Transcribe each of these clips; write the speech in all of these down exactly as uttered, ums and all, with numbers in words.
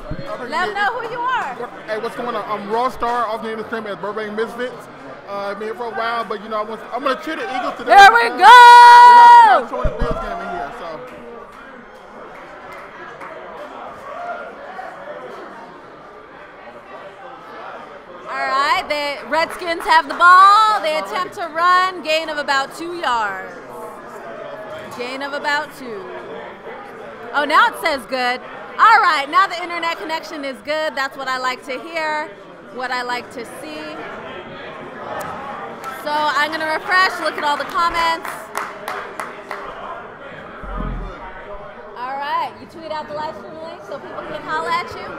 Let them know who you are. Hey, what's going on? I'm Raw Star, off the stream as Burbank Misfits. Uh, I've been here for a while, but you know, I want, I'm going to cheer the Eagles today. There we go! We're not showing the Bills game in here, so. All right, the Redskins have the ball. They attempt to run, gain of about two yards. Gain of about two. Oh, now it says good. All right, now the internet connection is good. That's what I like to hear, what I like to see. So I'm going to refresh, look at all the comments. All right, you tweet out the live stream link so people can holler at you.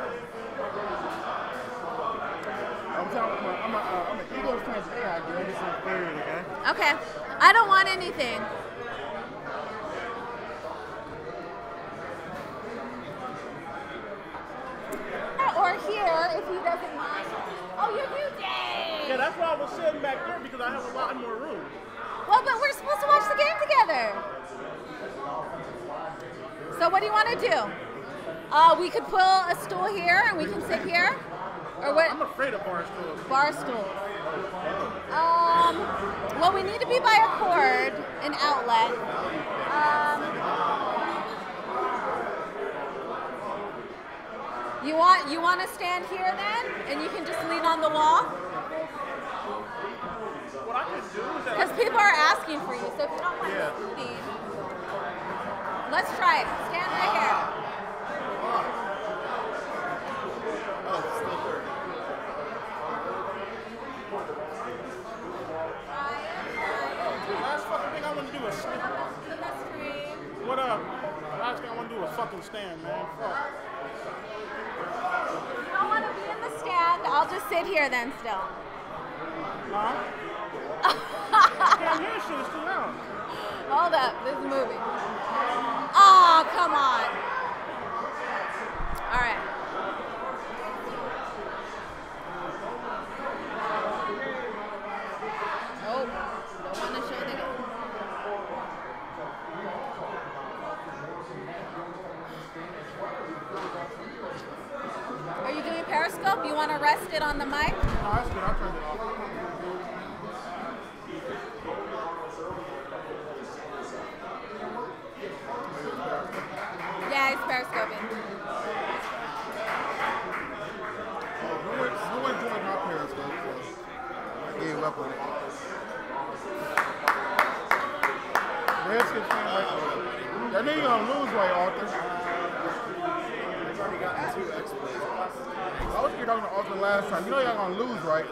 I'm telling you, I'm, a, uh, I'm an Eagles fan today. I give you some food, okay? Okay, I don't want anything. Or here, if he doesn't mind. Oh, you do, dang! Yeah, that's why I was sitting back there, because I have a lot more room. Well, but we're supposed to watch the game together. So what do you want to do? Uh, we could pull a stool here, and we can sit here. Or what? I'm afraid of bar stools. Bar stools. Um, well, we need to be by a cord, an outlet. Um, You want you want to stand here then, and you can just lean on the wall? What I can do is that Because people are asking for you, so if you don't mind Yeah. scooting, let's try it. Stand right here. Try it, try it. the last fucking thing I want to do is stand. To the stream. What up? The last thing I want to do is fucking stand, man. Fuck. If you don't want to be in the stand, I'll just sit here then still. Huh? I can't hear shit. It's too loud. Hold up, this is moving. Oh, come on. All right. Oh, don't want to show the game. Are you doing Periscope? You want to rest it on the mic? No, that's good. I'll turn it off. Yeah, he's Periscoping. No one, no one joined my Periscope, so I gave up on it. Redskins fan like that. That nigga gonna lose, right, Arthur? I was here talking to Arthur last time. You know y'all gonna lose, right?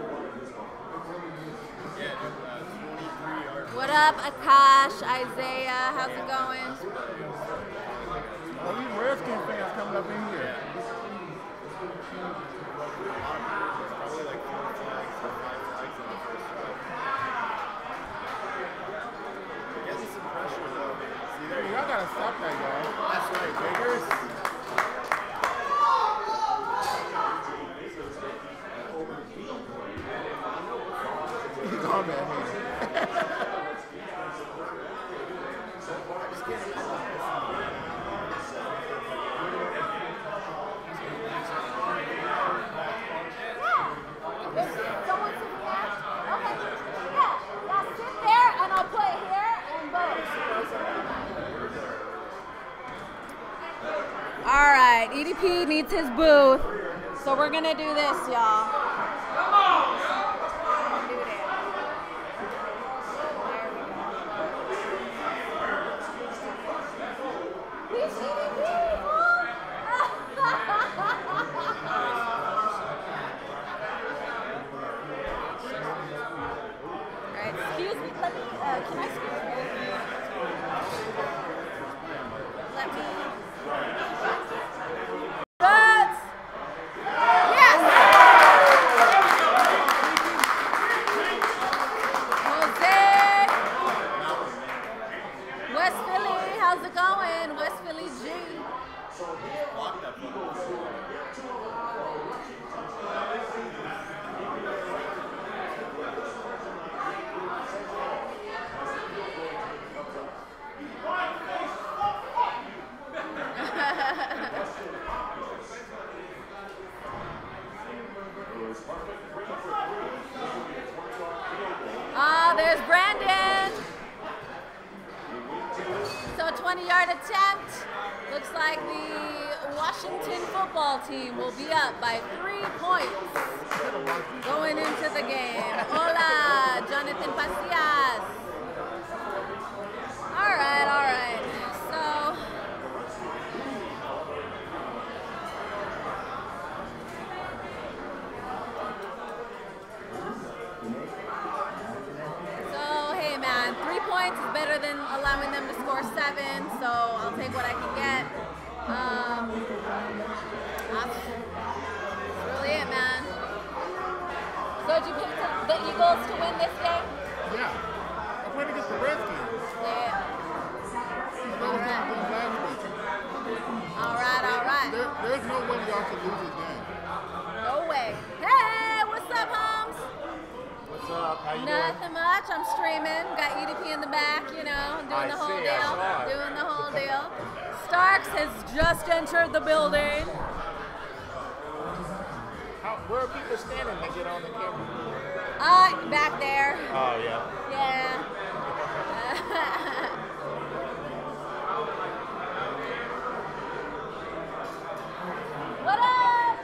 What up, Akash, Isaiah? How's it going? Well, these Redskins fans coming up in here. Y'all gotta stop that, y'all. That's right, Bakers. He's on that hand. Someone sitting there? Okay. Yeah. Now sit there and I'll play here and both. All right. E D P needs his booth. So we're going to do this, y'all. Come on. Do that. There we go. He's E D P, Excuse me, let me, uh, can I speak? Let me. Guts! Yes! Jose! West Philly, how's it going? West Philly G. attempt. Looks like the Washington football team will be up by three points going into the game. Hola, Jonathan Pacias. All right, all right. So, so hey man, three points is better than allowing them to score seven. So I'll take what I can get. Um, that's really it, man. So did you pick the, the Eagles to win this game? Yeah. I'm playing against the Redskins. Yeah. All right. All right, all right. There, there's no way y'all should lose this game. No way. Hey, what's up, Holmes? What's up? How you Nothing much. I'm streaming. Got E D P in the back, you know, doing I the whole see, I deal. saw it. Doing the whole deal. Starks has just entered the building. How, where are people standing to get on the camera? Uh, back there. Oh, yeah. Yeah. What up?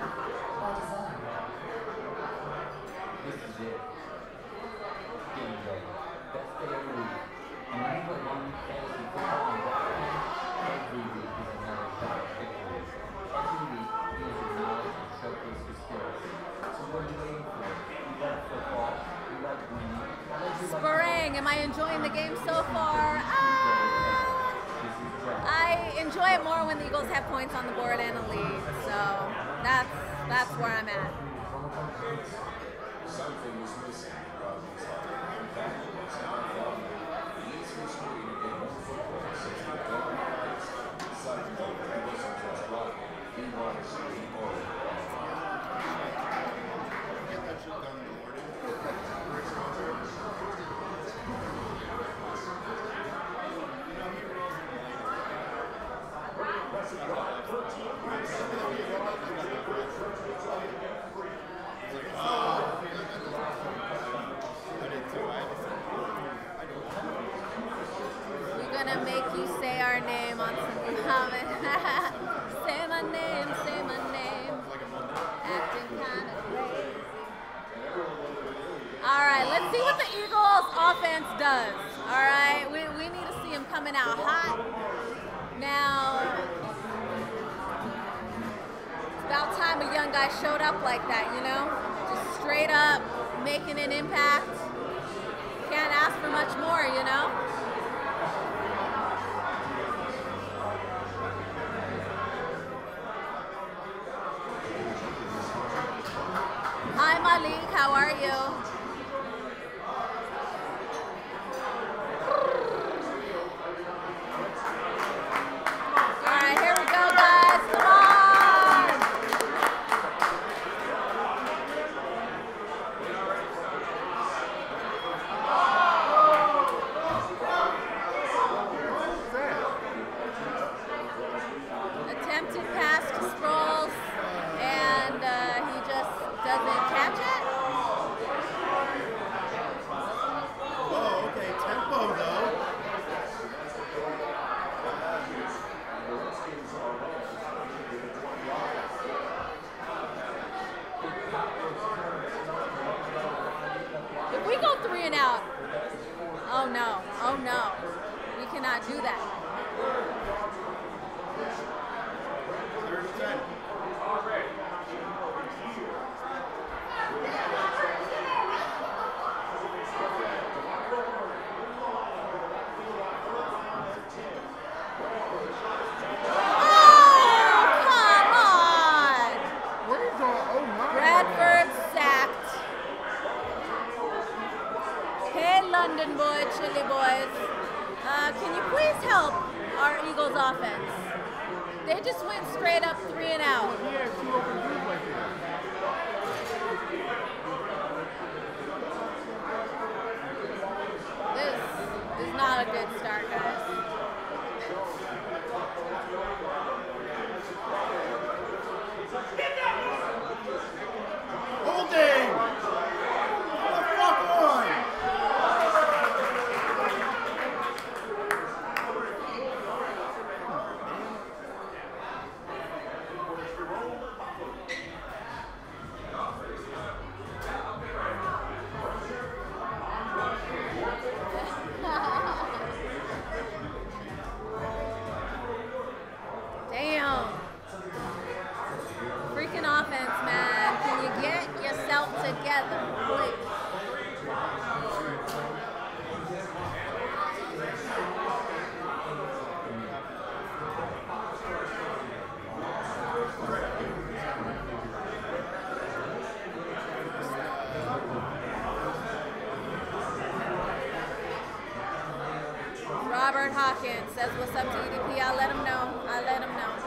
This is it. Getting ready. Best day of the week. And I put one fantasy football on that. Every week is another shot at victories. Every week he is acknowledged and showcased his skills. So what are you waiting for? You love football. You love winning. What do you like Sprang, am I enjoying the game so far? Ah, This is Brett. I enjoy it more when the Eagles have points on the board and a lead. So that's that's where I'm at. Something was missing from his heart. That was not love. The easiest way to get more football is to go eyes. Besides, he wasn't just blocking. He wanted to be more. Get that shit done in the morning. We're gonna make you say our name on some comment. Say my name, say my name. Acting kind of crazy. All right, let's see what the Eagles offense does. All right, we, we need to see them coming out hot. Now, it's about time a young guy showed up like that, you know? Just straight up making an impact. Can't ask for much more, you know? Hi Malik, how are you? All right, here we go, guys. Come on! Attempted pass to Sproles, and uh, he just doesn't catch it. Oh, okay. Tempo, though. If we go three and out, oh no, oh no, we cannot do that. Third and ten. Oh, come on! Where's our oh nine? Bradford sacked. Hey, London boy, Chili boys. Uh, can you please help our Eagles offense? They just went straight up three and out. He had two open dudes right there. This is not a good start, guys. Holding! What the fuck on? Robert Hawkins says, what's up to E D P? I'll let him know. I'll let him know.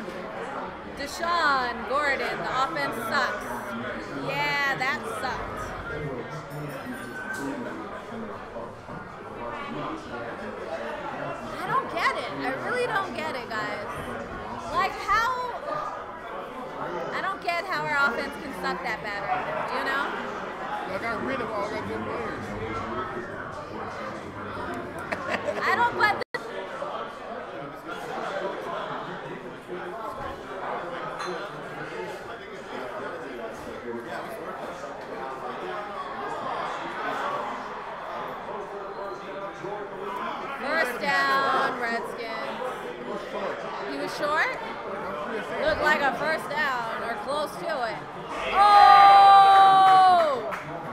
Deshaun Gordon, the offense sucks. Yeah, that sucked. I don't get it. I really don't get it, guys. Like how, I don't get how our offense can suck that bad right now, you know? I got rid of all that good players. I don't, but first down, Redskins. He was short? Looked like a first down or close to it. Oh!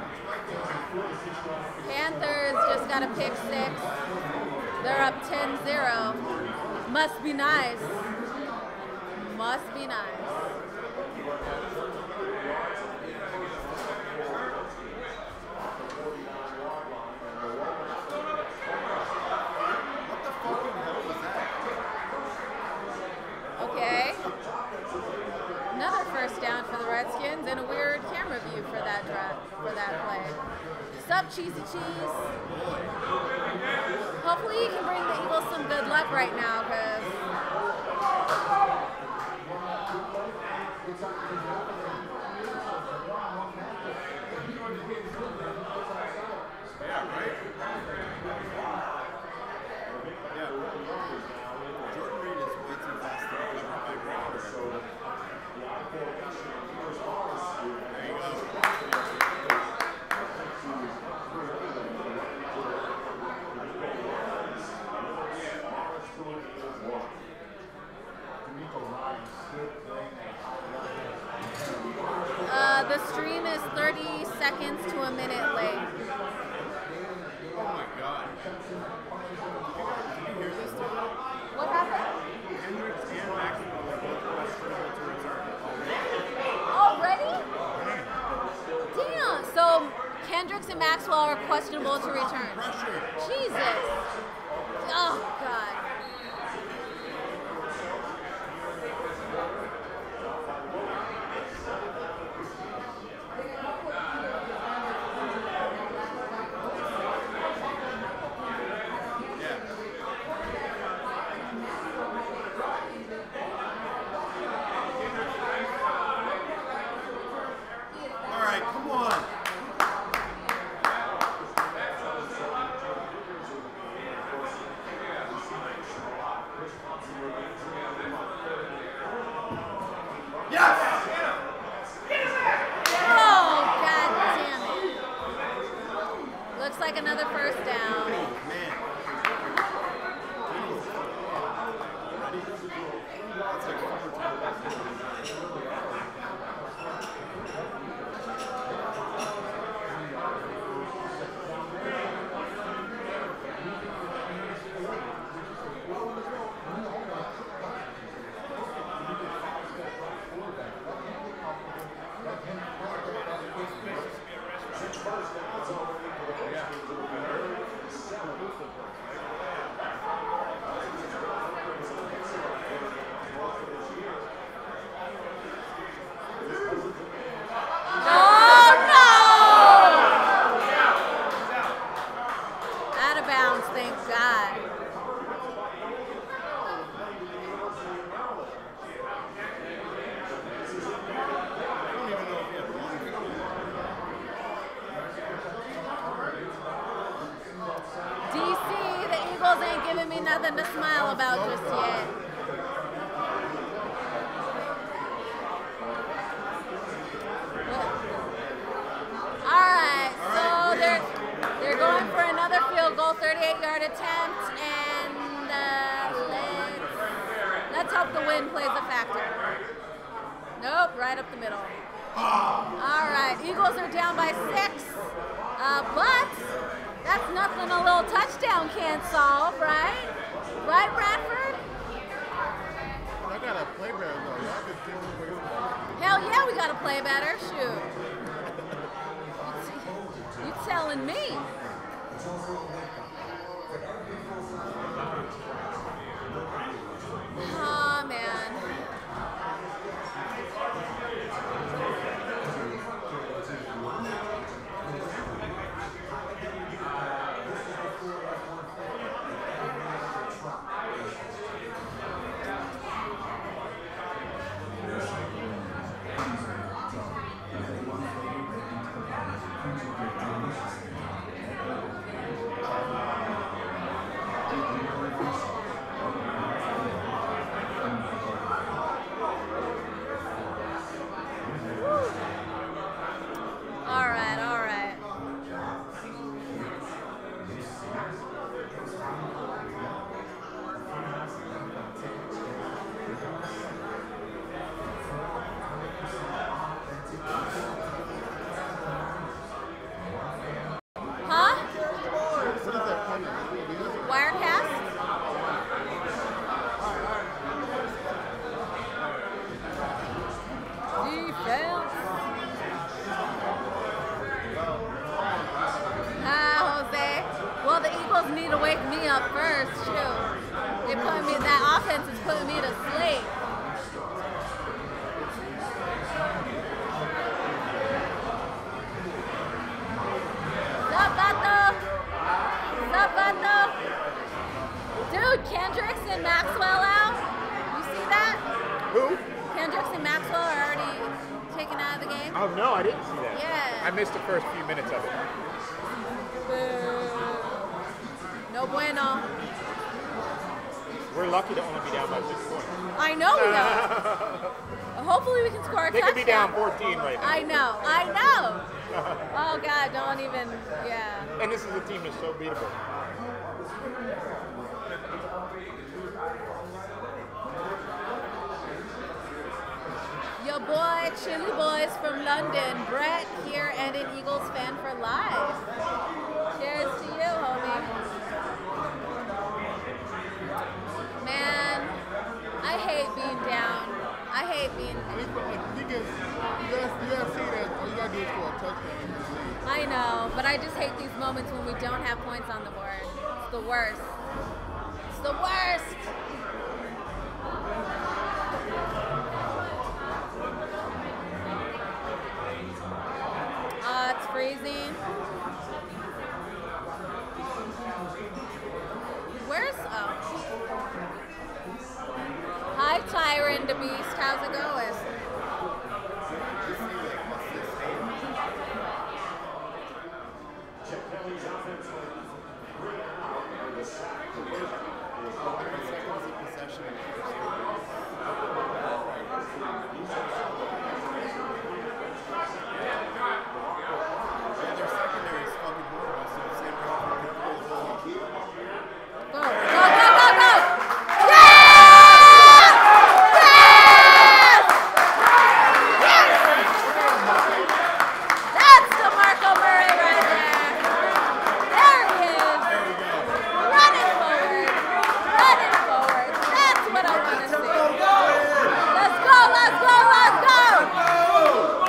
Panthers just got a pick six. They're up ten zero. Must be nice. Must be nice. Okay. Another first down for the Redskins and a weird camera view for that drive, for that play. Sup, Cheesy Cheese? Hopefully you can bring the Eagles some good luck right now, because Yeah, right? Yeah. Jordan Reed is way too fast to cover by Brown. There you go. uh, the stream is thirty seconds to a minute late. Oh my God. Did you hear this today? What happened? Hendricks and Maxwell are both questionable to return. Already? Damn. So Kendricks and Maxwell are questionable to return. Pressure. Jesus. Oh, God. All right, come on. Yes! Oh, God damn it. Looks like another first down. Man. That's like Oh, no! Out of bounds, thank God. I don't even know if he had one victory. D C, the Eagles ain't giving me nothing to smile about just yet. Alright, so they're they're going for another field goal, thirty-eight yard attempt, and uh, let's let's hope the wind plays a factor. Nope, right up the middle. Alright, Eagles are down by six, uh, but that's nothing a little touchdown can't solve, right? Right, Bradford? I got a play better though. Y'all just give me we gotta play better. Shoot. You, t- you telling me? Oh man. All right, all right. Huh? Wirecast? Defense. Ah, Jose. Well, the Eagles need to wake me up first, shoot. They put me, that offense is putting me to sleep. Sup, Vato? Sup, Vato? Dude, Kendricks and Maxwell out. You see that? Who? Kendricks and Maxwell are already taken out of the game. Oh no, I didn't see that. Yeah. I missed the first few minutes of it. No bueno. We're lucky to only be down by six points. I know we are. Hopefully we can score a They touchdown. could be down fourteen right now. I know, I know. Oh God, don't even, yeah. And this is a team that's so beatable. Your boy, Chili Boys from London, Brett here and an Eagles fan for life. Cheers to you, homie. Man, I hate being down. I hate being. I mean, like, you can, you gotta, you gotta see that all you gotta do is score a touchdown in this league. I know, but I just hate these moments when we don't have points on the board. It's the worst. It's the worst. Uh, it's freezing. Where's, oh. Hi, Tyron the Beast. How's it going? Go, go, go, go, go! That's DeMarco Murray right there. There he is. Running forward. Running forward. That's what I want to see. Let's go, let's go, let's go.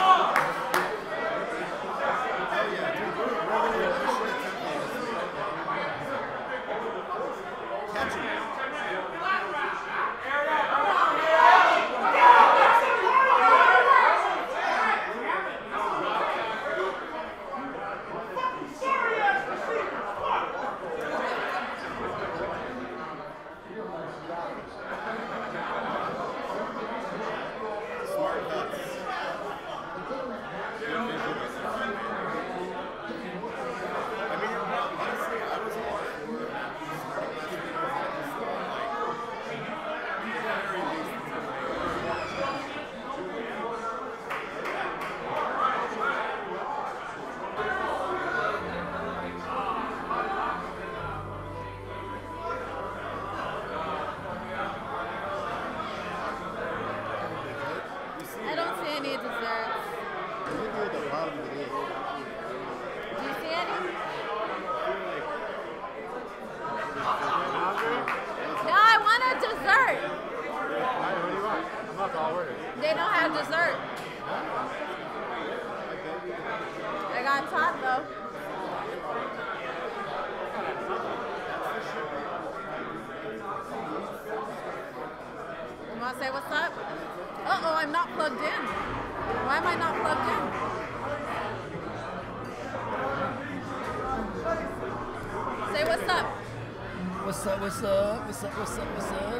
I don't see any desserts. Look at the bottom of it. Do you see any? No, I want a dessert. What do you want? I'm not all orders. They don't have dessert. I got top though. You want to say what's up? Uh-oh, I'm not plugged in. Why am I not plugged in? Say what's up. What's up, what's up, what's up, what's up, what's up?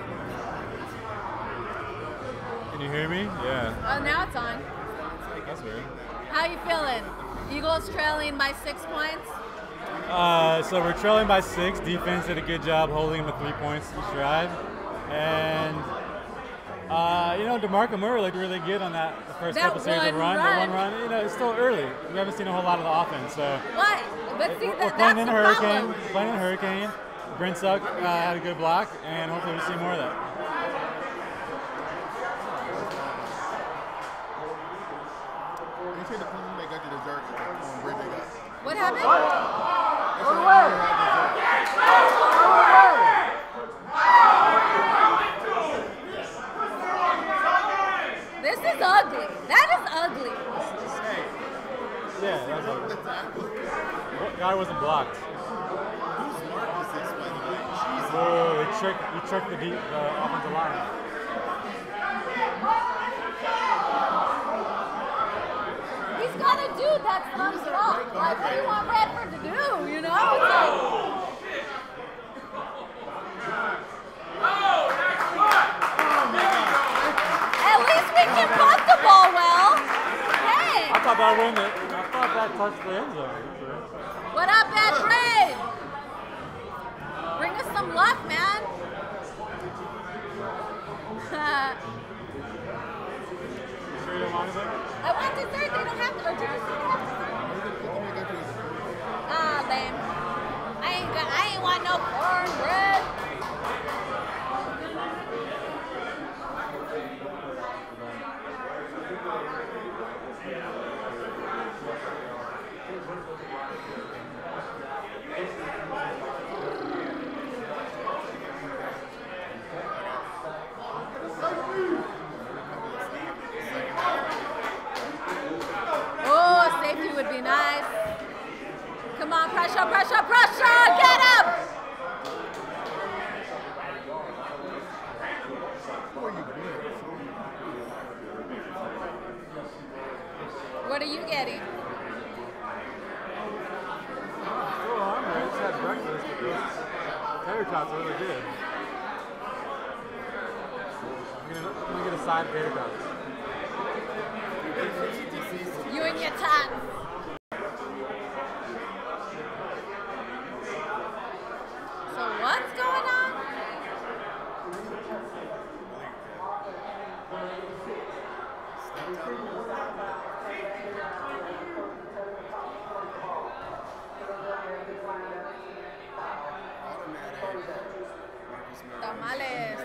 Can you hear me? Yeah. Oh, now it's on. That's weird. How you feeling? Eagles trailing by six points. Uh, so we're trailing by six. Defense did a good job holding them to three points each drive. And, uh, you know, DeMarco Murray looked really good on that the first That couple series of one run. run. The one run. You know, it's still early. We haven't seen a whole lot of the offense. So What? But see, we're, that, we're playing in that's a the hurricane. problem. Playing in a hurricane. Brent Suck uh, had a good block, and hopefully we see more of that. You see the person they got the dessert on bread they got. What happened? That's the one they had dessert. This is ugly. That is ugly. Yeah, that's all. What guy wasn't blocked? Whose mark is this, by the way? Jesus. Oh, he tricked, he tricked the, deep, the offensive line. He's got a dude that's thumbs up. Like, what do you want Radford to do? You know? It's like, at least we can punt the ball well. Hey. I thought that win it. I thought that touched the end zone. What up, Bad Braid? Bring us some luck, man. Sure you don't mind it? I want dessert. They don't have. Or did you say they have dessert? Ah, lame. I ain't got. I ain't want no cornbread. Oh, safety would be nice. Come on, pressure, pressure, pressure! Get him! What are you getting? Still hungry. I just had breakfast. But those tater tots are really good. I'm gonna, I'm gonna get a side of tater tots. You and your tots. So what's going on? Tamales.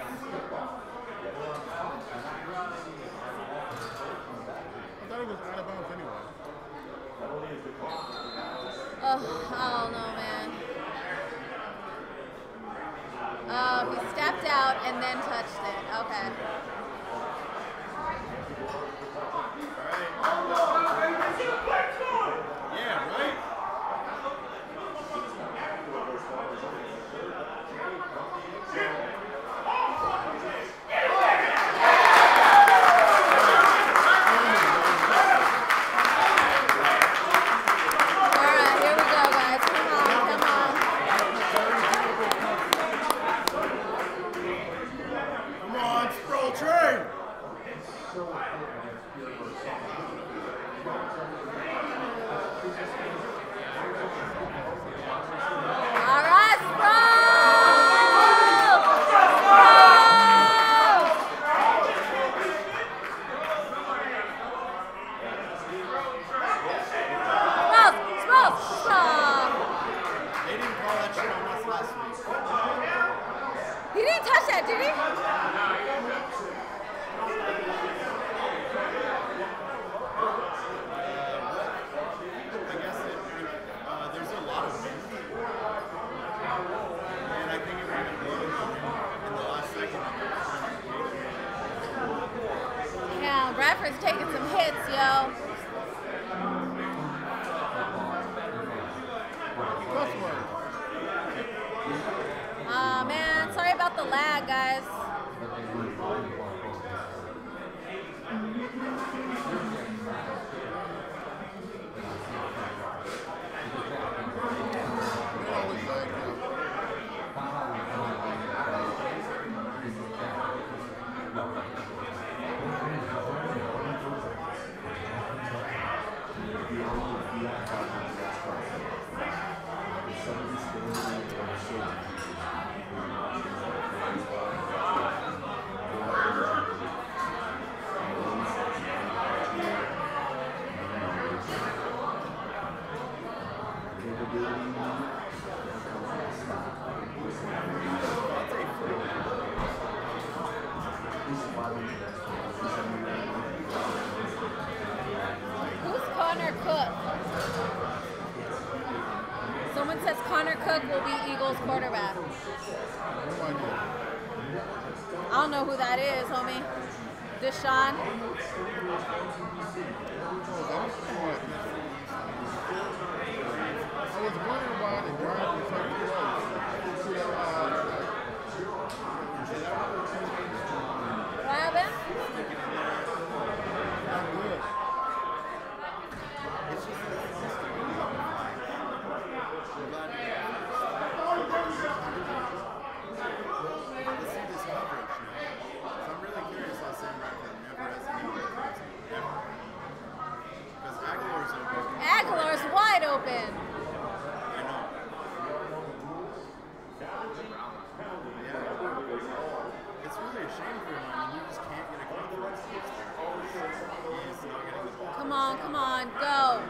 I thought it was out of bounds anyway. Oh, I don't know, man. Oh, he stepped out and then touched it. Okay. Yeah, right? All right, here we go, guys. Come on, come on. Come on, Sproul train! All right, Sproul! Sproul! Sproul! Sproul! They didn't call that shit on us last week. He didn't touch that, did he? I guess it, uh, there's a lot of wind. Bradford's taking some hits, yo. Aw, man. Sorry about the lag, guys. Who's Connor Cook? Someone says Connor Cook will be Eagles quarterback. I don't know who that is, homie. Deshaun. I was wondering why the Giants were so close to the, uh, What happened? not good. Aguilar's wide open. It's really a shame for him. I mean, you just can't get a confidence boost there. He's not getting the ball. Come on, come on, go.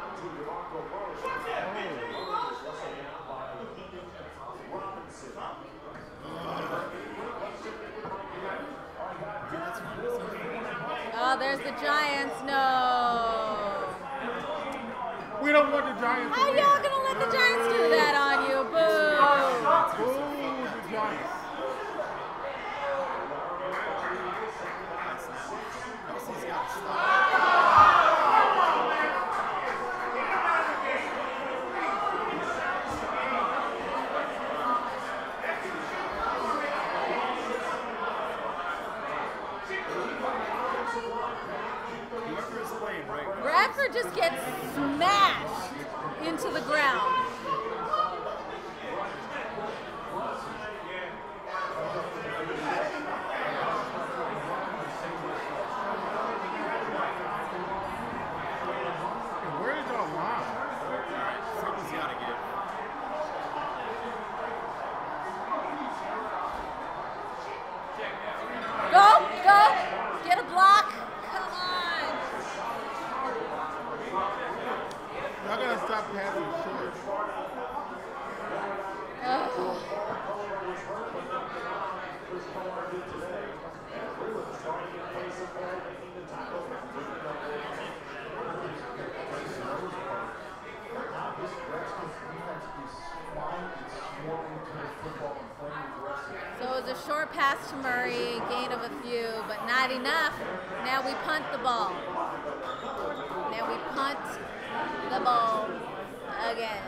Oh, there's the Giants. No. We don't want the Giants to How win. y'all gonna let the Giants do that on you? Boo. Boo the Giants. Kelsey's got to stop. Whoever is playing right now. Bradford just gets smashed into the ground. Where is y'all line? Something's got to give. Go, go, get a block. Come on. Y'all gotta stop passing short. Ugh. So it was a short pass to Murray, gain of a few, but not enough. Now we punt the ball. Now we punt the ball again.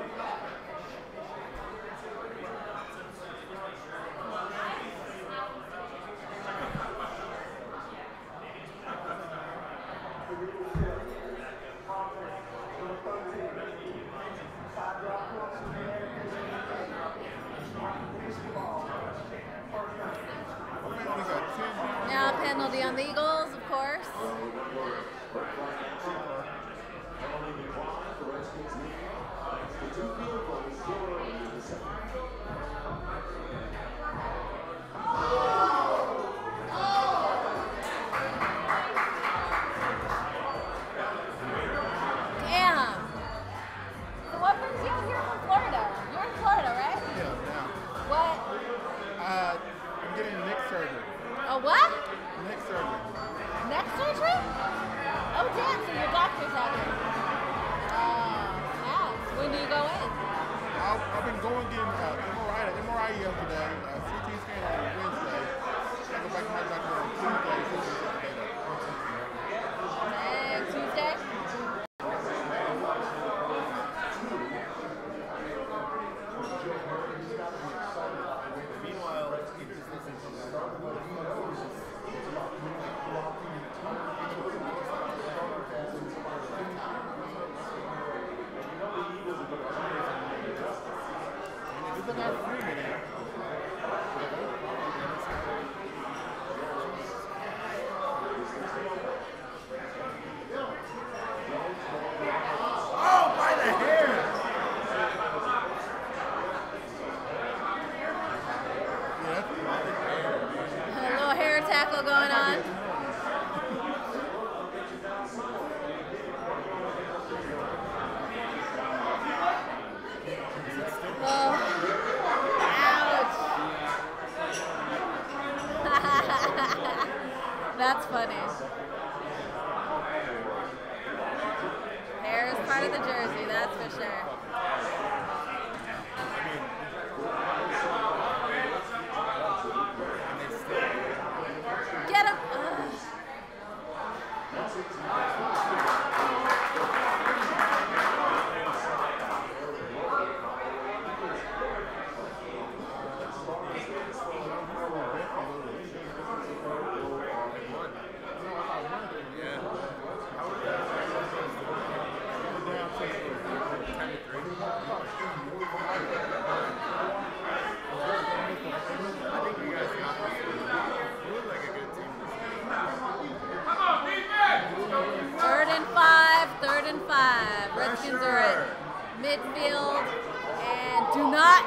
Now a penalty on the Eagles, of course. Damn. So what brings you out here from Florida? You're in Florida, right? Yeah, now. What? Uh, I'm getting neck surgery. A what? Neck surgery. Neck surgery? Oh, damn, so your doctor's out here. Uh, yeah. When do you go in? I've, I've been going getting uh, M R I, M R I yesterday, uh, C T scan on Wednesday. I go back to my doctor on Tuesday. So for the jersey, that's for sure. Get him! Ugh. Third and five, third and five. Redskins are at midfield and do not.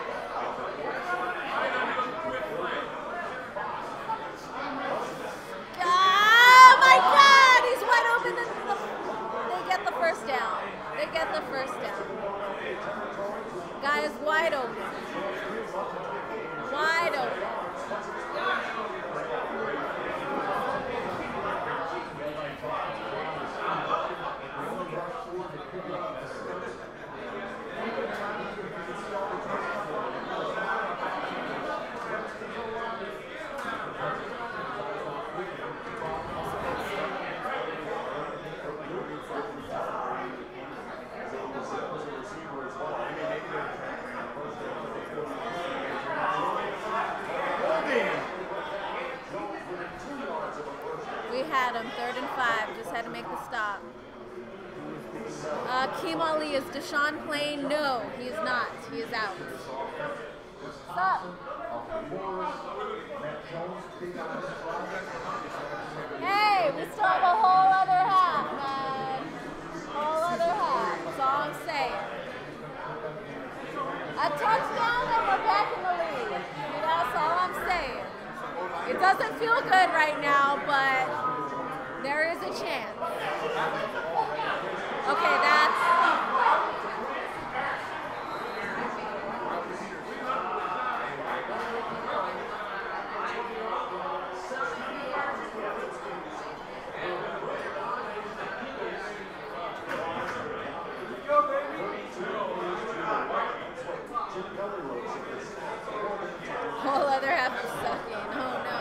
Oh my God, he's wide open. And the, they get the first down. They get the first down. Guy is wide open. Wide open. We had him, third and five, just had to make the stop. Uh, Keem Ali, is Deshaun playing? No, he is not. He is out. Stop. Hey, we still have a whole other half, man. Whole other half. That's all I'm saying. A touchdown and we're back in the lead. That's all I'm saying. It doesn't feel good right now, but there is a chance. Okay, that's... Whole other half is sucking. Oh no.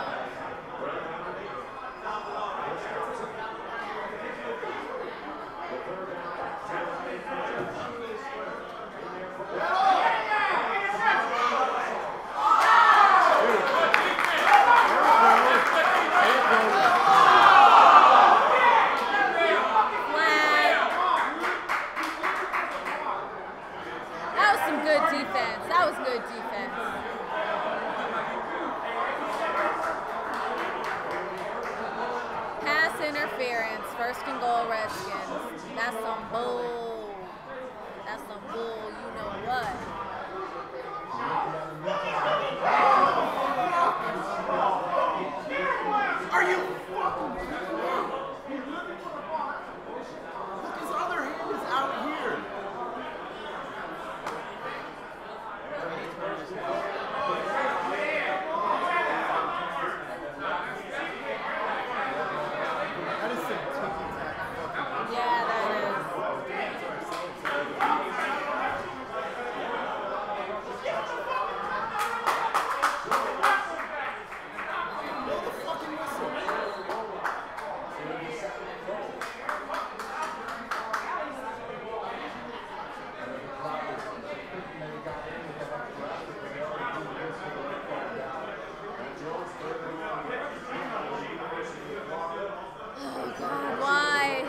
That was some good defense. That was good defense. Pass interference, first and goal, Redskins. That's some bull. That's some bull, you know what. Are you fucking his other hand is out here. That is some ticky-tack fucking. Yeah, that is. Blow the fucking whistle. Oh God, why?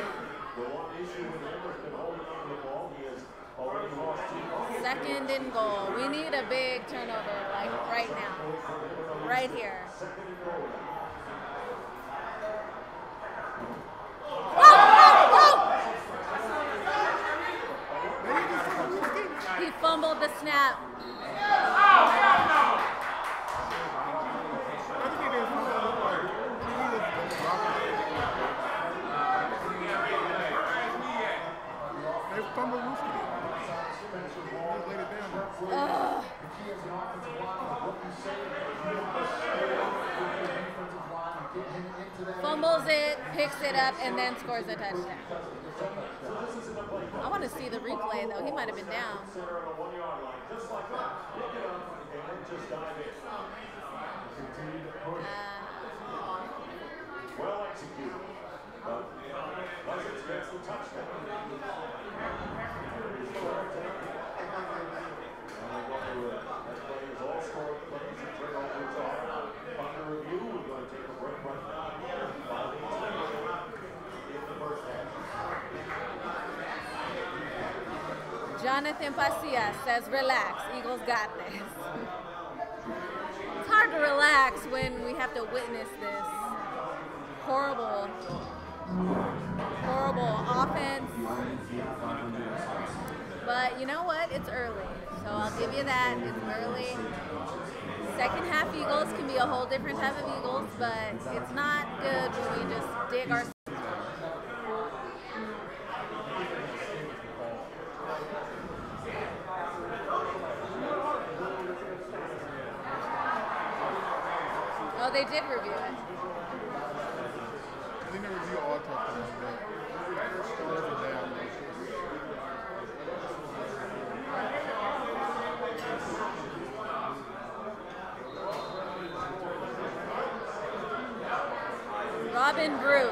Second and goal. We need a big turnover, like right now. Right here. Oh, oh, oh! He fumbled the snap. Ugh. Fumbles it, picks it up, and then scores a touchdown. I want to see the replay, though. He might have been down. Uh, Well executed. But Buzzards gets the touchdown. And they go through it. That play is all scored plays and turnovers are. Under review, we're going to take a break right now. Five in the first half. Jonathan Pacia says, relax. Eagles got this. It's hard to relax when we have to witness this horrible, horrible offense. But you know what? It's early. So I'll give you that. It's early. Second half Eagles can be a whole different type of Eagles, but it's not good when we just dig our. Oh, they did review it. They didn't review all touchdowns, but stars are down. Robin Bruce.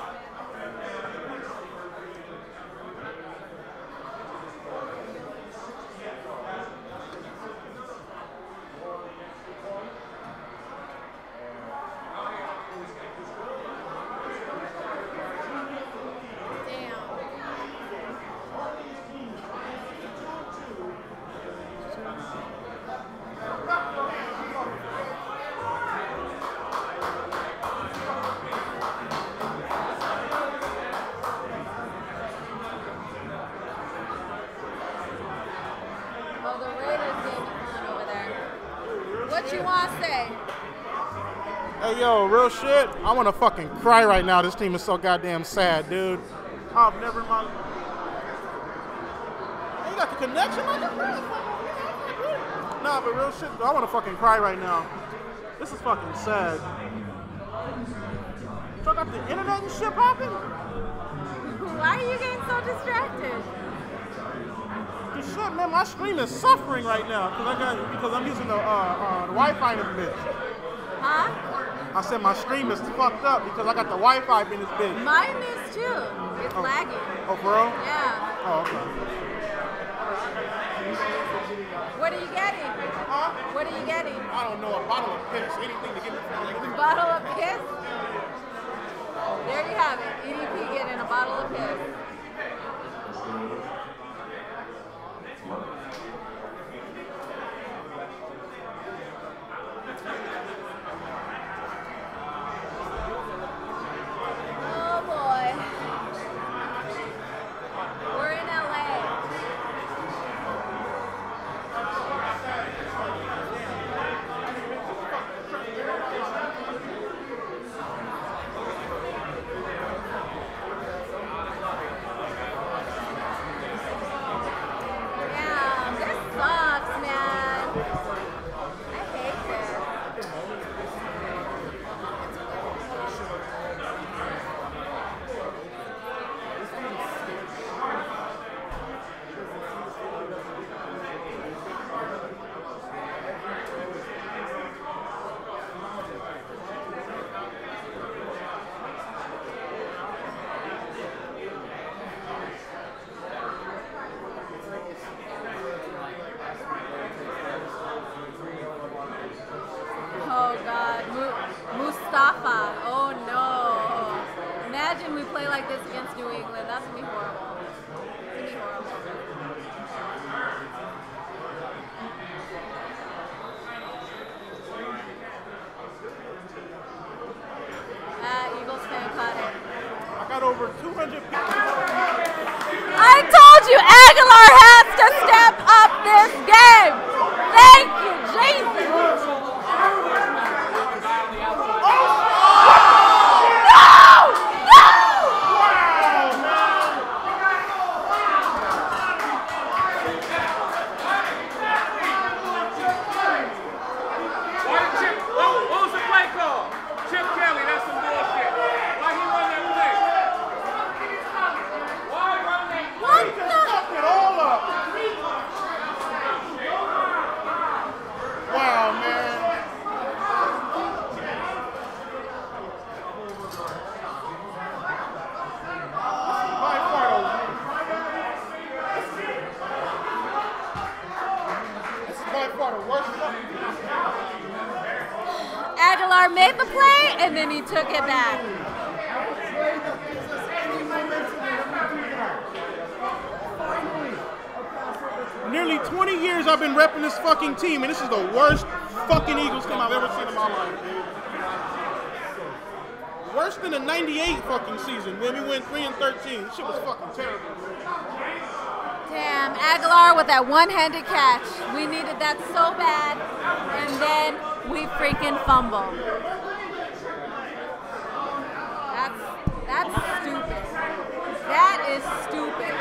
What you want to say? Hey, yo, real shit. I want to fucking cry right now. This team is so goddamn sad, dude. I've never in my. Hey, you got the connection like that? Nah, but real shit, I want to fucking cry right now. This is fucking sad. So I got the internet and shit popping? Why are you getting so distracted? The shit, man, my screen is suffering right now because I got because I'm using the, uh, uh, the Wi-Fi in this bitch. Huh? I said my stream is fucked up because I got the Wi-Fi in this bitch. Mine is too. It's oh. lagging. Oh, for real? Yeah. Oh, okay. What are you getting? Huh? What are you getting? I don't know. A bottle of piss. Anything to get me feeling like A bottle of piss? There you have it. E D P getting a bottle of piss. Oh boy. We're in L A. Yeah, this sucks, man. I hate this. Oh God, Mu- Mustafa. Oh no. Imagine we play like this against New England. That's gonna be horrible. It's gonna be horrible. Ah, Eagles fan caught it. I got over two hundred people. I told you Aguilar has to step up this game. Thank you, Jesus. made the play, and then he took it back. Nearly twenty years I've been repping this fucking team, and this is the worst fucking Eagles team I've ever seen in my life, dude. Worse than the ninety-eight fucking season when we went three and thirteen. This shit was fucking terrible. Damn, Aguilar with that one-handed catch. We needed that so bad, and then we freaking fumbled. That's that's stupid. That is stupid.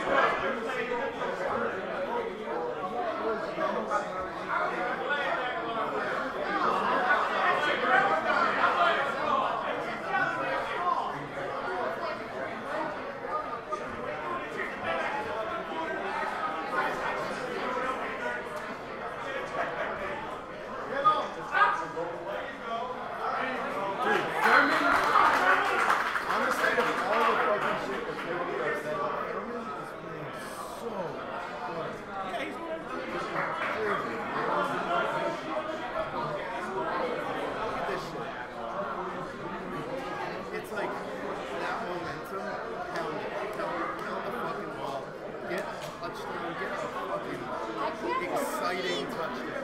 It's like that momentum, pound it, count, count the fucking ball, get a touchdown, get a fucking exciting touchdown.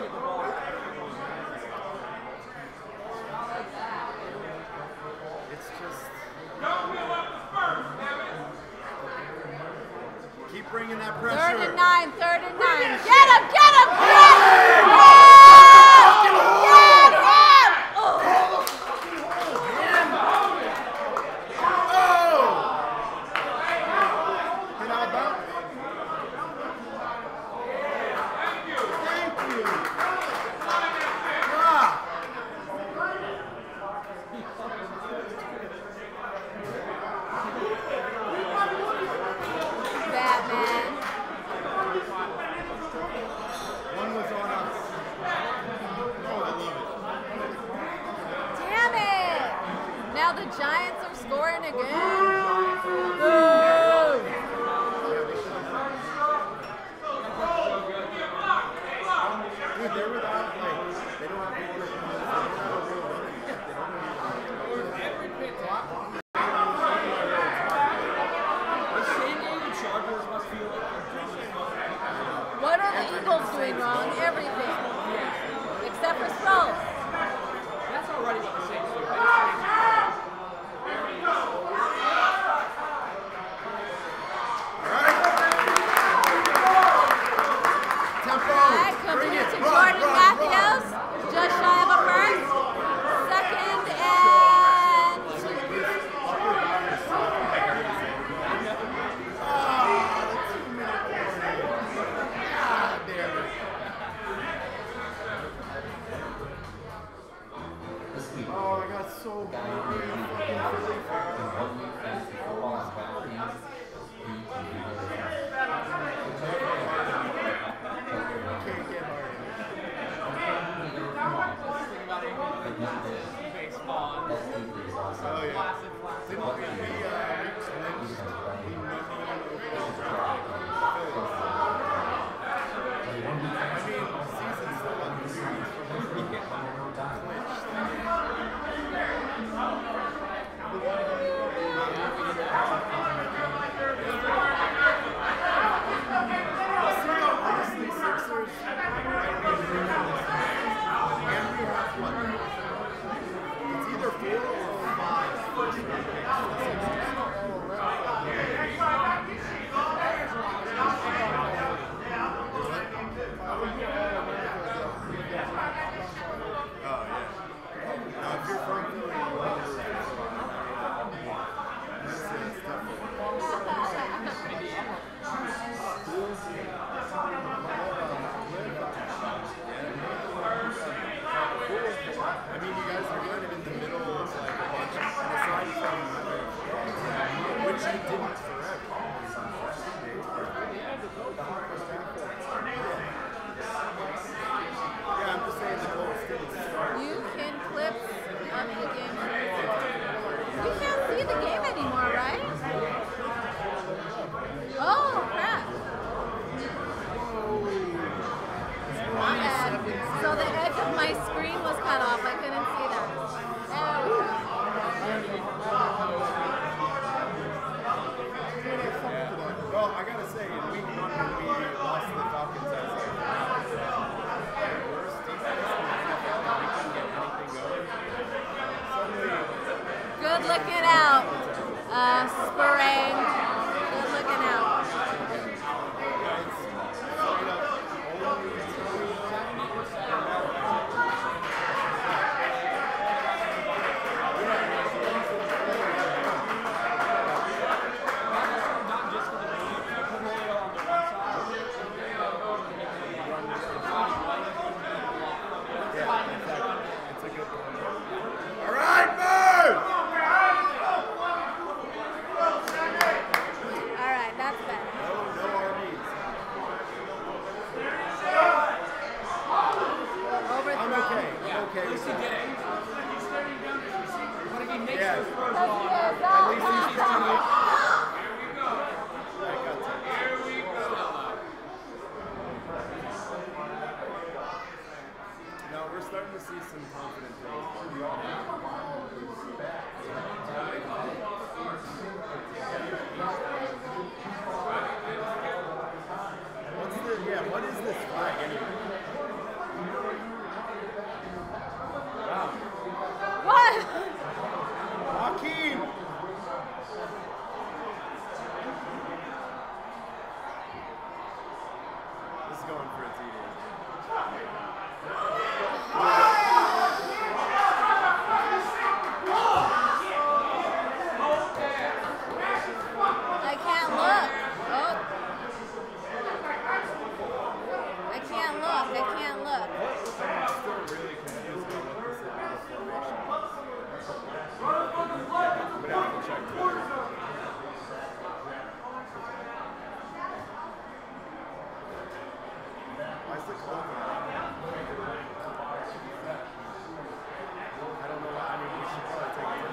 It's just keep bringing that pressure. Third and nine, third and nine. Get him, get him, get him! Get him! Oh. And how about? Thank you. Ah. Batman. One was on us. Sparang. Good looking out. All right, that's better. Overthrow. I'm okay. I'm okay. With that. Yeah. At least he's trying to. No, we're starting to see some confident things. What's the, yeah, what is this flag anyway? Wow. What? Joaquin! This is going for a T D. I can't look. Oh. I can't look. I can't look. I'm still really confused about what this illegal formation is. I'm gonna have to check Twitter. Why is it called that? I don't know why. I mean, we should probably take it.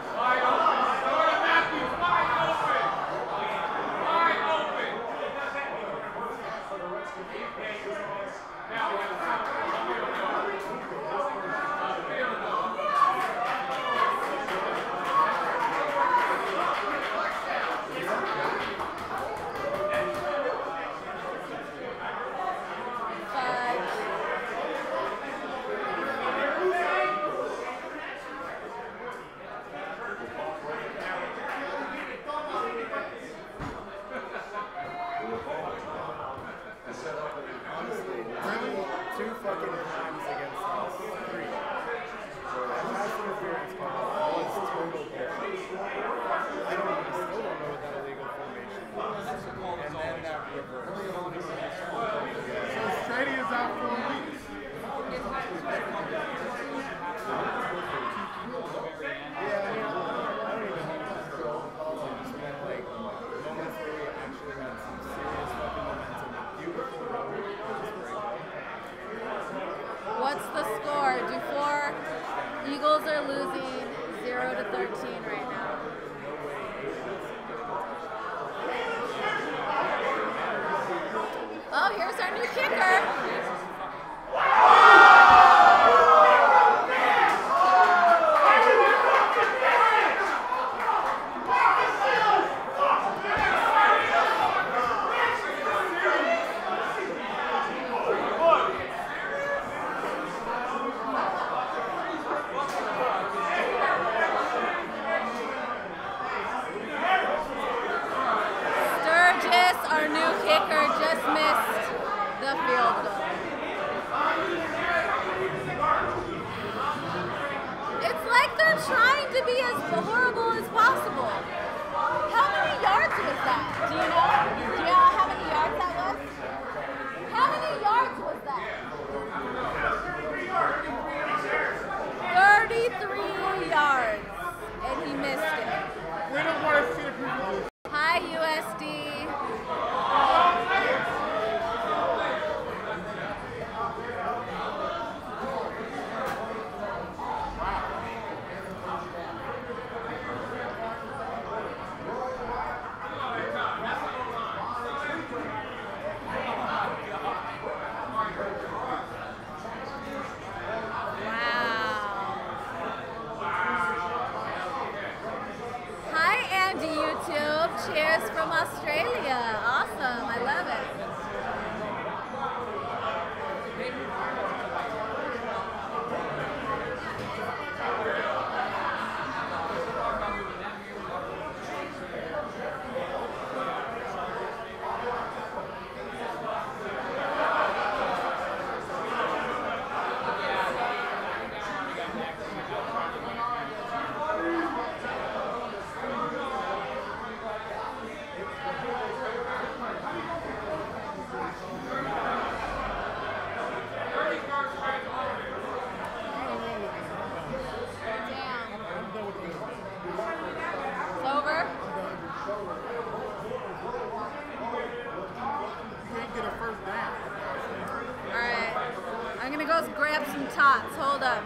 Honestly, really, two fucking crimes against us. Three. That pass interference call was total bullshit. I don't, I still don't know what that illegal formation was. And then that reverse. So Strady is out for a week. Yeah, I mean, I don't, I don't even think that's the whole calls. I just meant like moments where we actually had some serious fucking momentum. Beautiful road. What's the score? Do four Eagles are losing zero to thirteen right now. Oh, here's our new kicker. Sturgis, our new kicker, just missed the field goal. It's like they're trying to be as horrible as possible. How many yards was that? Do you know? Do you know how many yards that was? How many yards was that? thirty-three yards, and he missed it. We don't want to see the people. Hi, U S D. Cheers from Australia. Awesome. I love it. grab some tots. Hold up.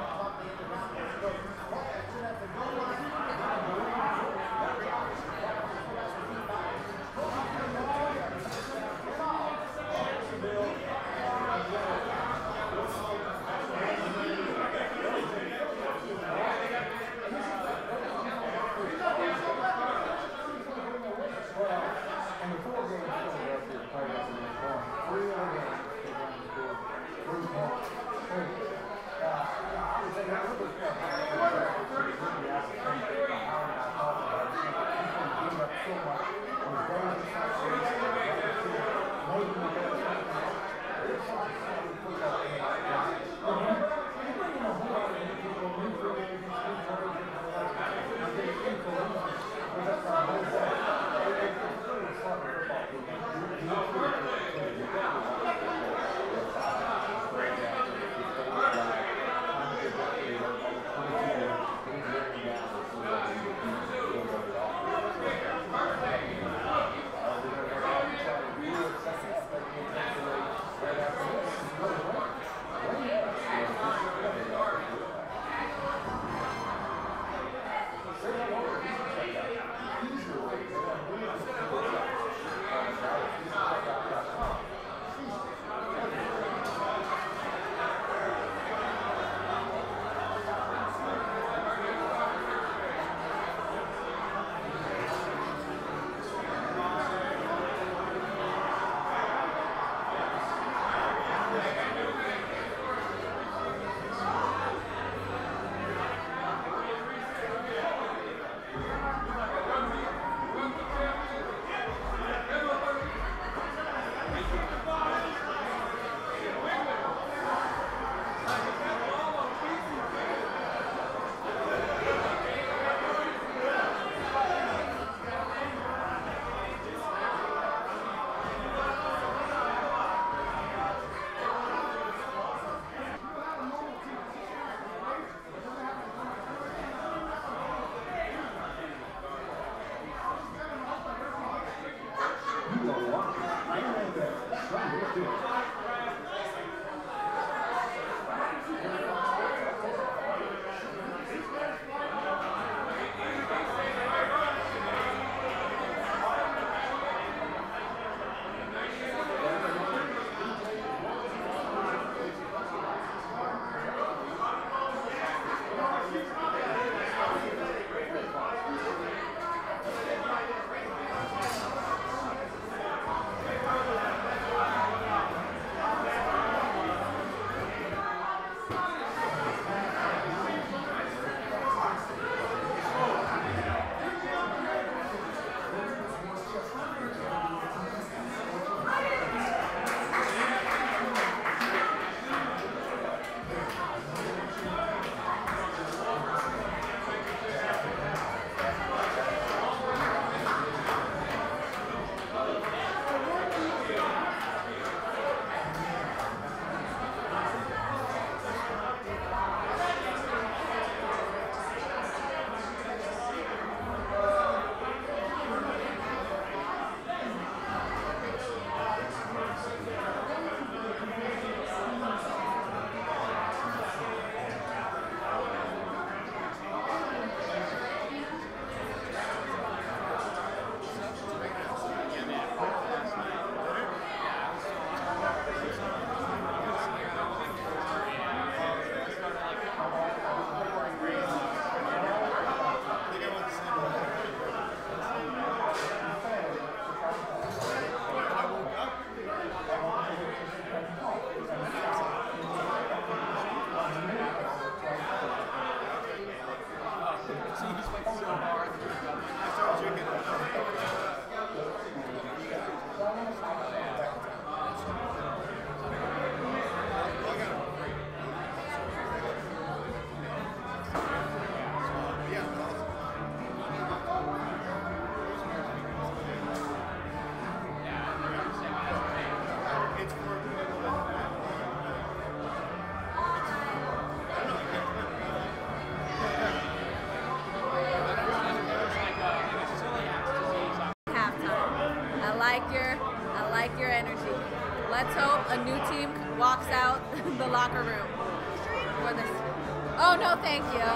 like your energy. Let's hope a new team walks out the locker room. for this. Oh, no, thank you.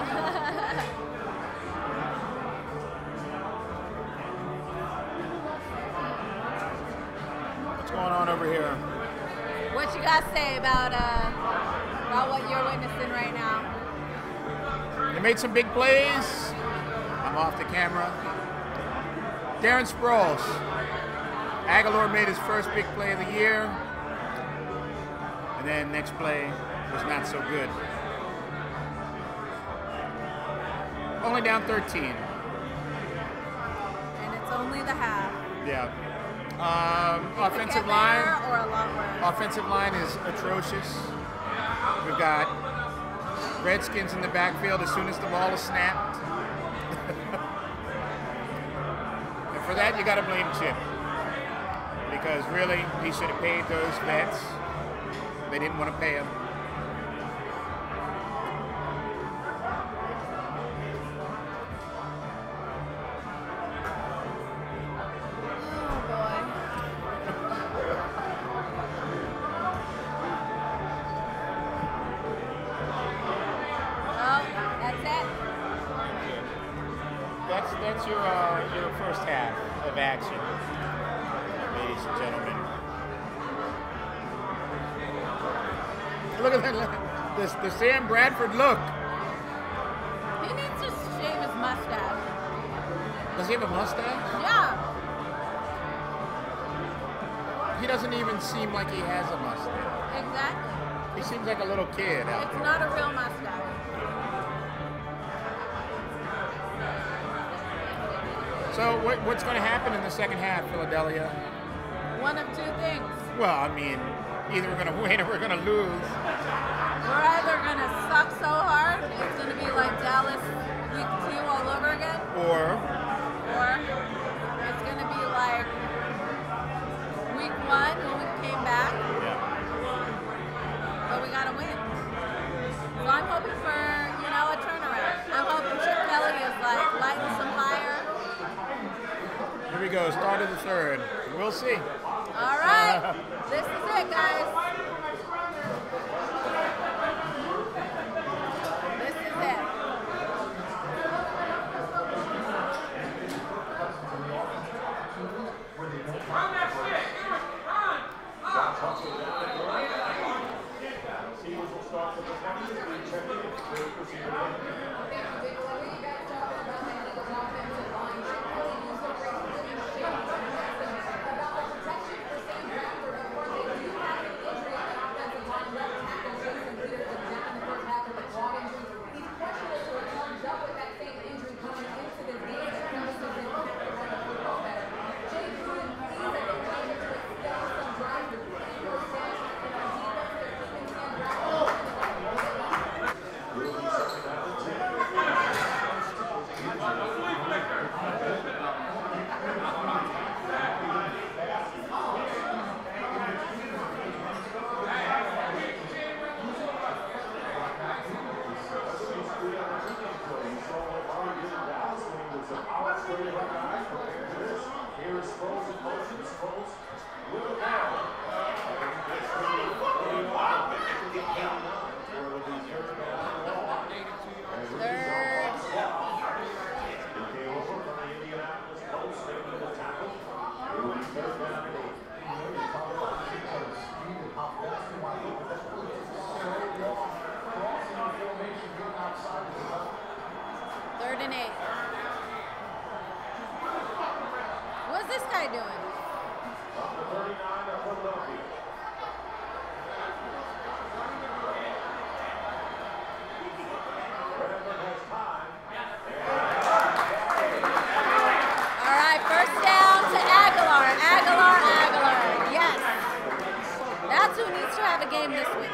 What's going on over here? What you guys say about uh, about what you're witnessing right now? They made some big plays. I'm off the camera. Darren Sproles. Aguilar made his first big play of the year. And then next play was not so good. Only down thirteen. And it's only the half. Yeah. Um, It could offensive get line. better or a lot worse. Offensive line is atrocious. We've got Redskins in the backfield as soon as the ball is snapped. And for that, you got to blame Chip. Because really, he should have paid those vets. They didn't want to pay him. Oh boy. Oh, that's it. That's that's your uh, your first half of action, ladies and gentlemen. Look at that. Look. This, the Sam Bradford look. He needs to shave his mustache. Does he have a mustache? Yeah. He doesn't even seem like he has a mustache. Exactly. He seems like a little kid out It's there. not a real mustache. So what, what's going to happen in the second half, Philadelphia? One of two things. Well, I mean, either we're going to win or we're going to lose. We're either gonna suck so hard, it's gonna be like Dallas week two all over again, Or or it's gonna be like week one when we came back, but we gotta win. So I'm hoping for, you know, a turnaround. I'm hoping Chip Kelly is like lighting some fire. here we go, start of the third. We'll see. All right, this is it, guys. This is it. Third and eight. What's this guy doing? All right, first down to Aguilar. Aguilar, Aguilar. Yes. That's who needs to have a game this week.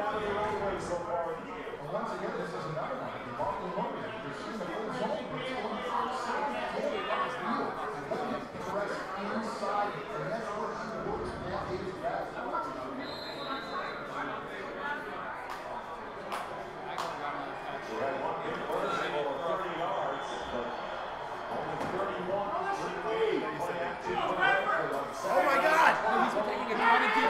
Oh my God! He's taking a twenty deep.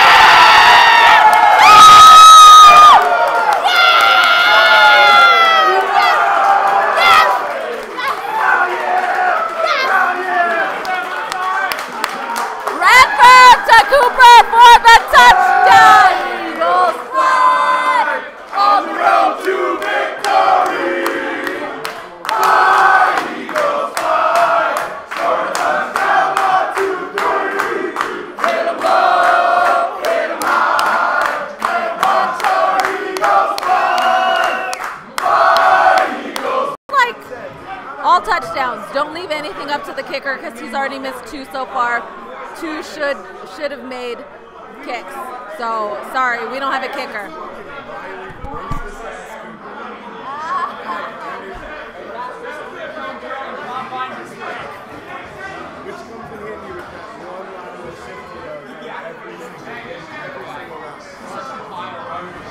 Redford to Cooper for the touchdown. Eagles fly on the road to victory. Fly, Eagles fly. Score a touchdown, one, two, three. Hit 'em low, hit 'em high. And watch our Eagles fly. Fly, Eagles. Like all touchdowns. Don't leave anything up to the kicker because he's already missed two so far. Two should should have made kicks. So sorry, we don't have a kicker. Which comes in handy with that one lateral shift he does every single, every single round.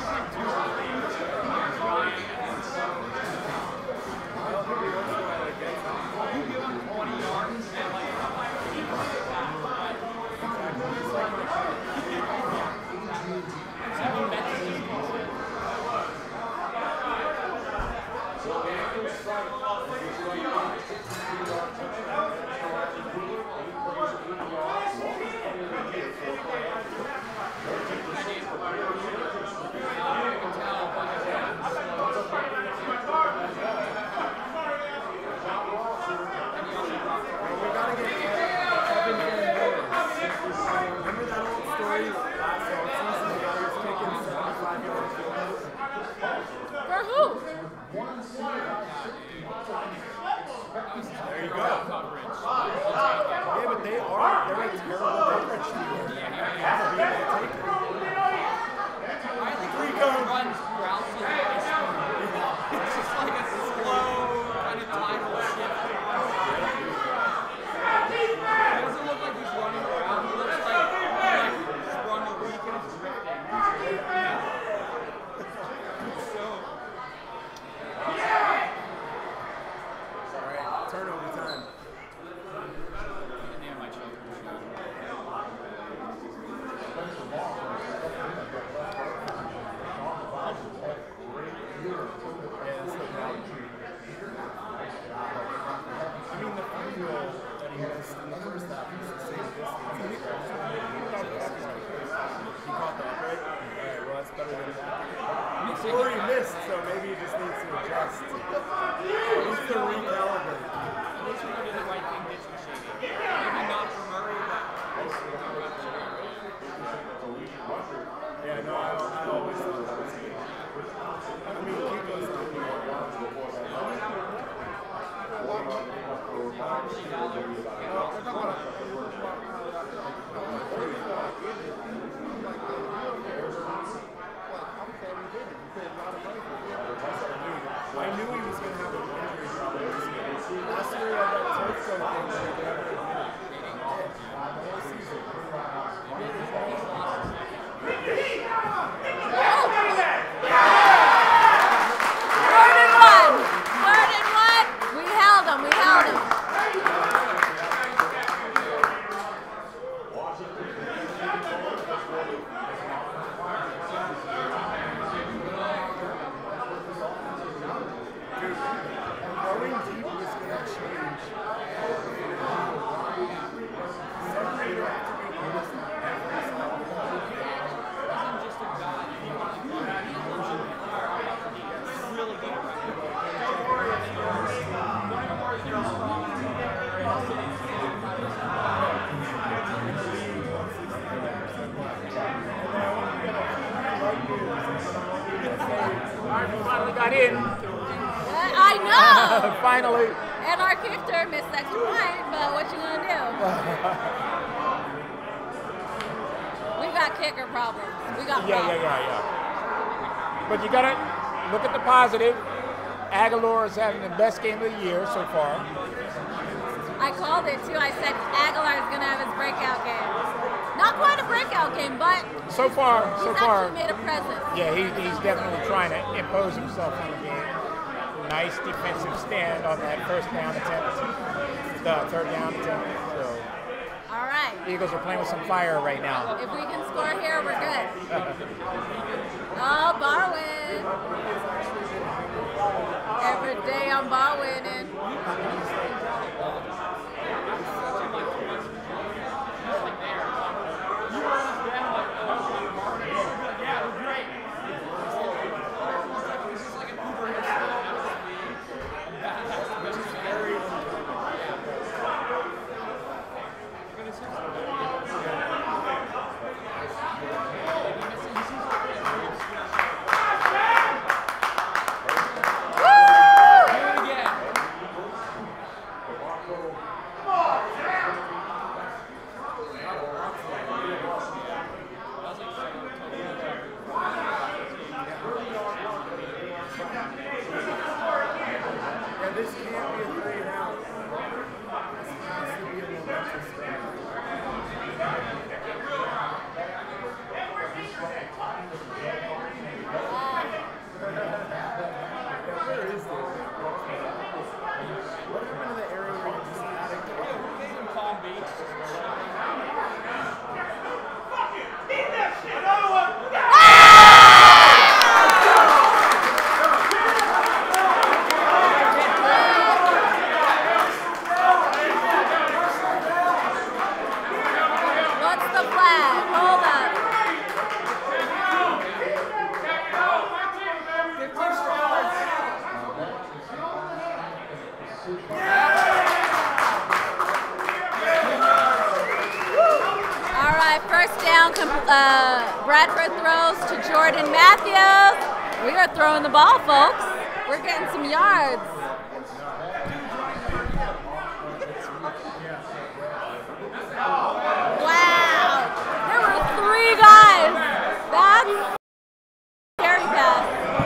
For who? There you go. Yeah, but they are, they're a terrible coverage team. Three guard runs routes. It's just like a slow kind of tidal shift. It doesn't look like he's running around. He looks like, like he's run a week and it's drifting. So, alright, turnover time. I mean, the field goal that he missed in the first half was the same distance. He caught that, right? Alright, well, that's better than that. Before he missed, so maybe he just needs to adjust. He needs to recalibrate. He needs to do the right thing, Mitch Machine. Maybe not for Murray, but yeah, no, I, I always thought that was good. I mean, Kiko's not good. I knew he was going to have an injury problem this year. Last year, he had that turf toe thing that he never admitted. The whole season. Third and one. Third and one. We held him. We held him. Going deep was going to change. Somebody would have to be honest on every snap. Wasn't just a guy. He was really good. Alright, finally got in. I know. Finally. And our kicker missed the extra point, but what you gonna do? We got kicker problems. We got Yeah, problems. yeah, yeah, yeah. But you got to look at the positive. Aguilar is having the best game of the year so far. I called it too. I said Aguilar is going to have his breakout game. Not quite a breakout game, but so far, he's so actually far, made a presence. Yeah, he, he's definitely trying to impose himself on the game. Nice defensive stand on that first down attempt, the third down attempt. So, all right. Eagles are playing with some fire right now. If we can score here, we're good. Oh, Barwin. Every day I'm bar winning. Uh, Bradford throws to Jordan Matthews. We are throwing the ball, folks. We're getting some yards. Wow. There were three guys. That's scary pass.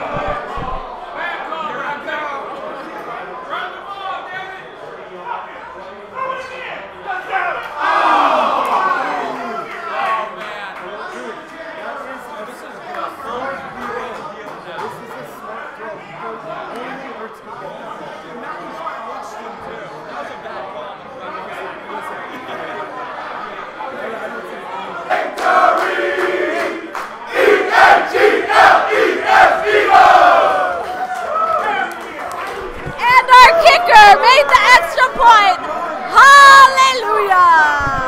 Made the extra point. Hallelujah.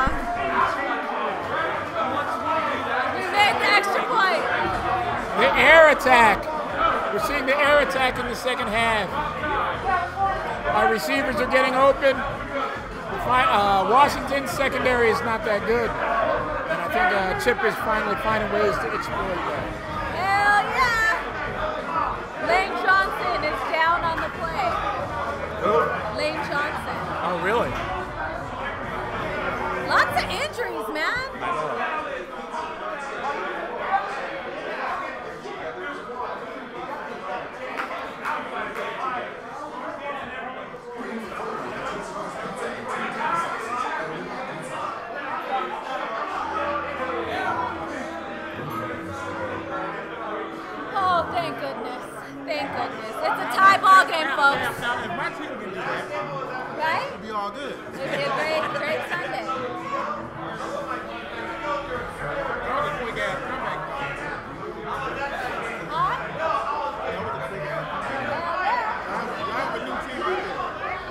We made the extra point. The air attack. We're seeing the air attack in the second half. Our receivers are getting open. Uh, Washington's secondary is not that good. And I think uh, Chip is finally finding ways to exploit that. Hell yeah. Lane Johnson is down on the play. Lane Johnson. Oh, really? Lots of injuries, man. I know. Oh, thank goodness. Thank goodness. It's a tie ball game, folks. Now, if my team can do that, right? it'll be all good. It'll be a great, great Sunday. We got comeback. Huh? I have a new team right there.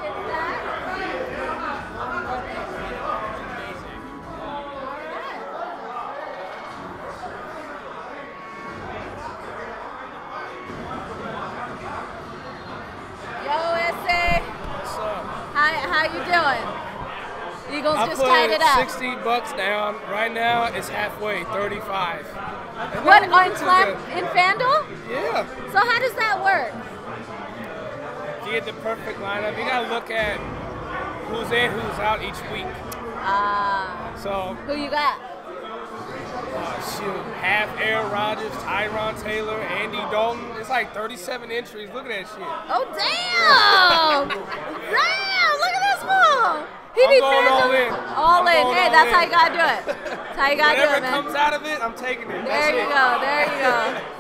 How, how you doing? Eagles I just put tied it up. sixty bucks down. Right now, it's halfway, thirty-five. And What, that on looks Clem, good. in FanDuel? Yeah. So how does that work? To get the perfect lineup, you gotta look at who's in, who's out each week. Ah. So Who you got? Uh, shoot, half Aaron Rodgers, Tyron Taylor, Andy Dalton. It's like thirty-seven entries. Look at that shit. Oh, damn! Damn! Look at this fool! He I'm be going all in. All I'm in. going Hey, all that's in. how you gotta do it. That's how you gotta Whatever do it, man. comes out of it, I'm taking it. There That's you it. go. There you go.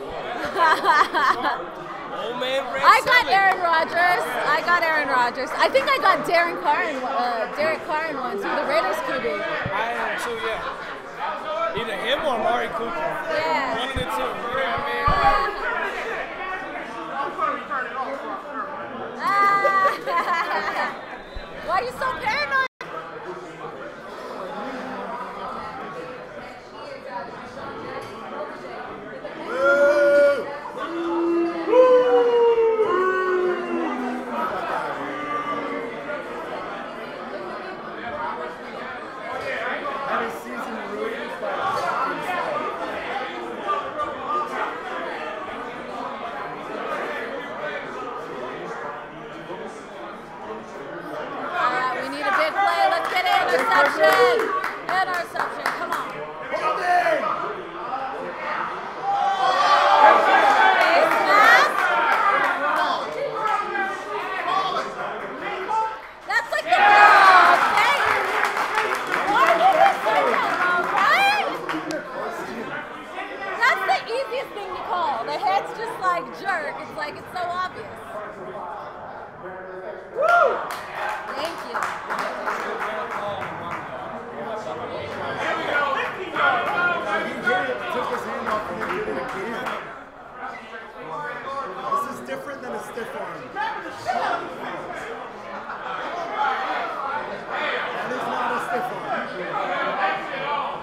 Old man Red I got seven. Aaron Rodgers. I got Aaron Rodgers. I think I got Darren Carr in, uh, Derek Carr in one too, the Raiders Q B. I am too, yeah. Either him or Amari Cooper. Yeah. One of the two. You know what I mean? Ah. Why are you so paranoid? Had his season ruined by fucking stuff. All right, we need a big play. Let's get it. Interception. Interception. Come on. Face mask. That's like the ball. Okay. Why did you say that, right? That's the easiest thing to call. The head's just like jerk. It's like it's so obvious. Woo! Thank you. He hit it, took his hand off, and then hit it again. This is different than a stiff arm. That is not a stiff arm.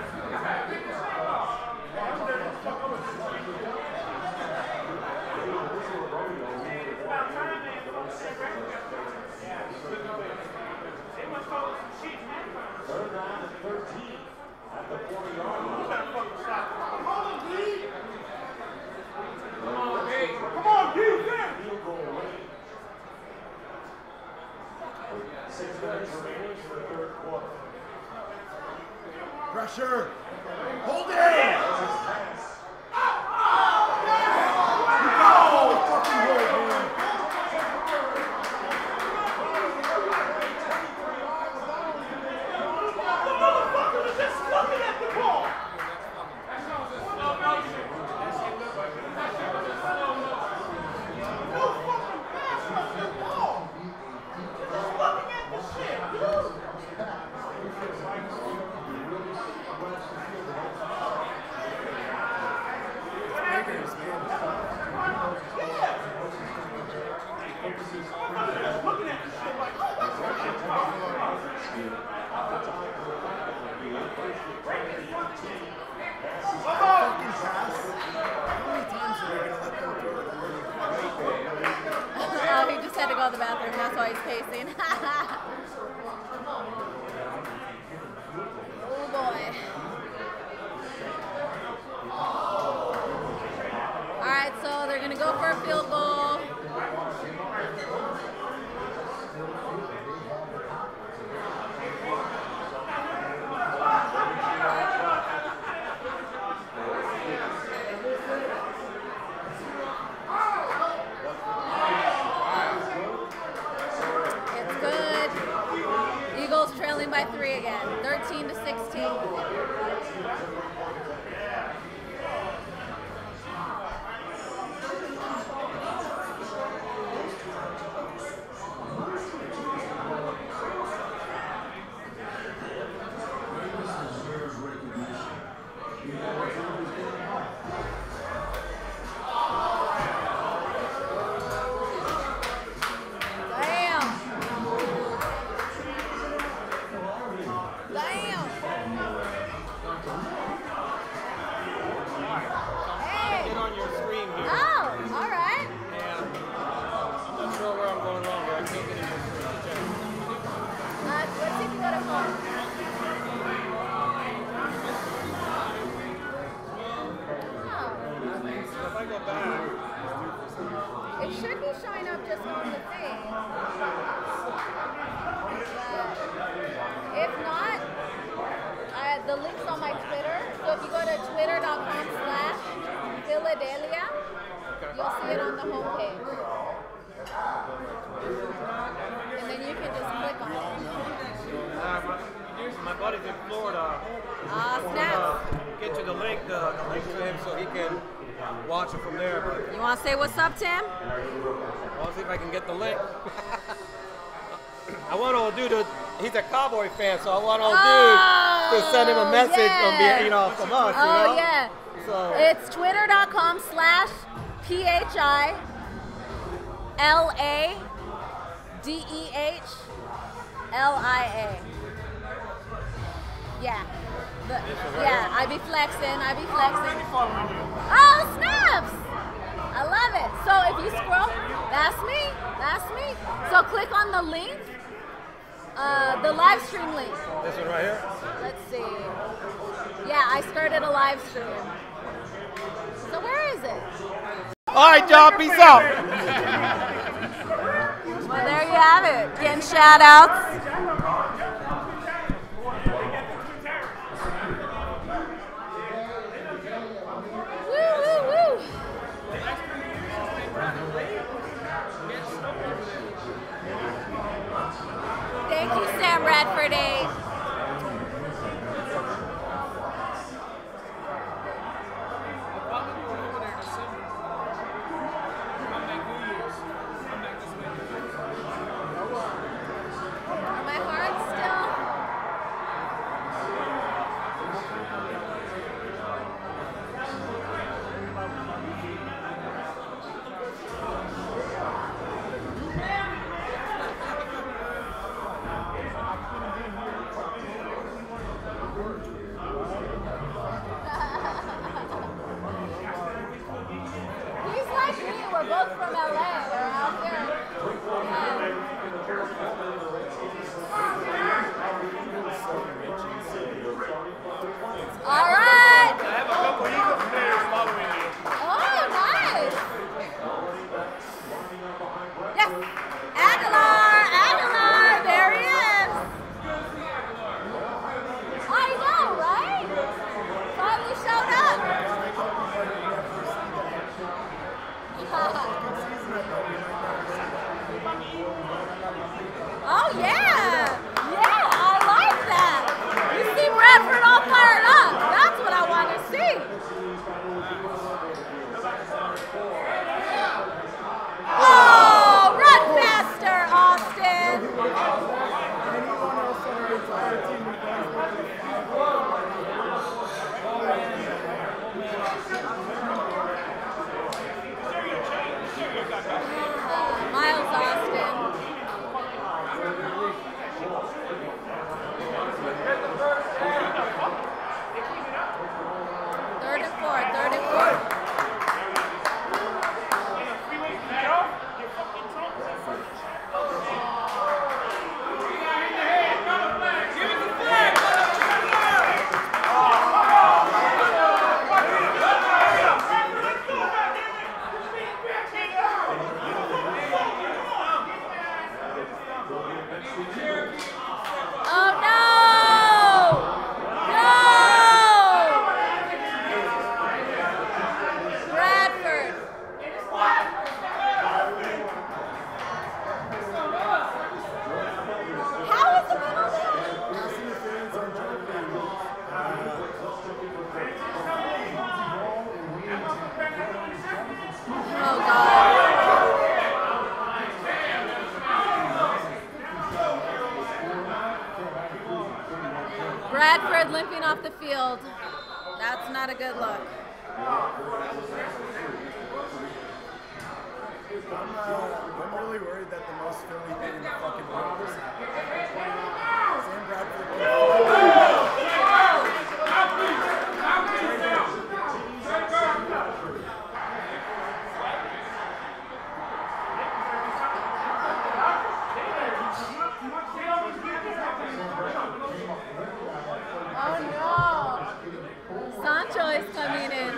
Pressure. Hold it. You gotta hold the fucking hold, man. Fucking pass. How many times are they gonna let them throw it? Oh, he just had to go to the bathroom. That's why he's pacing. Oh boy. All right, so they're gonna go for a field goal. It's good. Eagles trailing by three again, thirteen to sixteen. Damn. Damn. Hey. Get on your screen here. Oh, all right. Yeah. I'm not sure where I'm going wrong, but I can't get in your screen. Check. Uh, let's see if you go to home. Oh, If I go back, it should be showing up just on the thing. But if not, uh, the link's on my Twitter. So if you go to twitter.com slash Philadelphia, you'll see it on the homepage. And then you can just click on it. Uh, my, my buddy's in Florida. Ah, snaps. Uh, get you the link, uh, the link to him so he can watch it from there. But You want to say what's up, Tim? I want to see if I can get the link. I want old dude to, he's a Cowboy fan, so I want old Oh, dude to send him a message yeah. on behalf, you know, from us, you Oh, know? yeah. So, It's twitter.com slash P H I L A D E H L I A. Yeah. The, yeah, I be flexing, I be flexing. Oh, snaps! I love it. So if you scroll, that's me, that's me. So click on the link, uh, the live stream link. this one right here? Let's see. Yeah, I started a live stream. So where is it? All right, y'all, peace out. Well, there you have it. Getting shout outs. Woo, woo, woo. Thank you, Sam Bradford A. My heart still. He's like me. We're both from L A. We're out here. All right. I have a couple Eagles players following you. Oh, nice. Yes. Aguilar. Aguilar. There he is. I know, right? Finally showed up. Oh, yeah. Yeah, I like that. You see Bradford all fired up. That's what I want to see. Oh, run faster, Austin. Miles Austin. Third and four, third and four. Oh no! No! Bradford. How is the penalty? Oh God. Bradford limping off the field. That's not a good look. I'm, uh, I'm really worried that the most Philly thing in the fucking world is happening. Sam Bradford. Oh no! Sancho is coming in.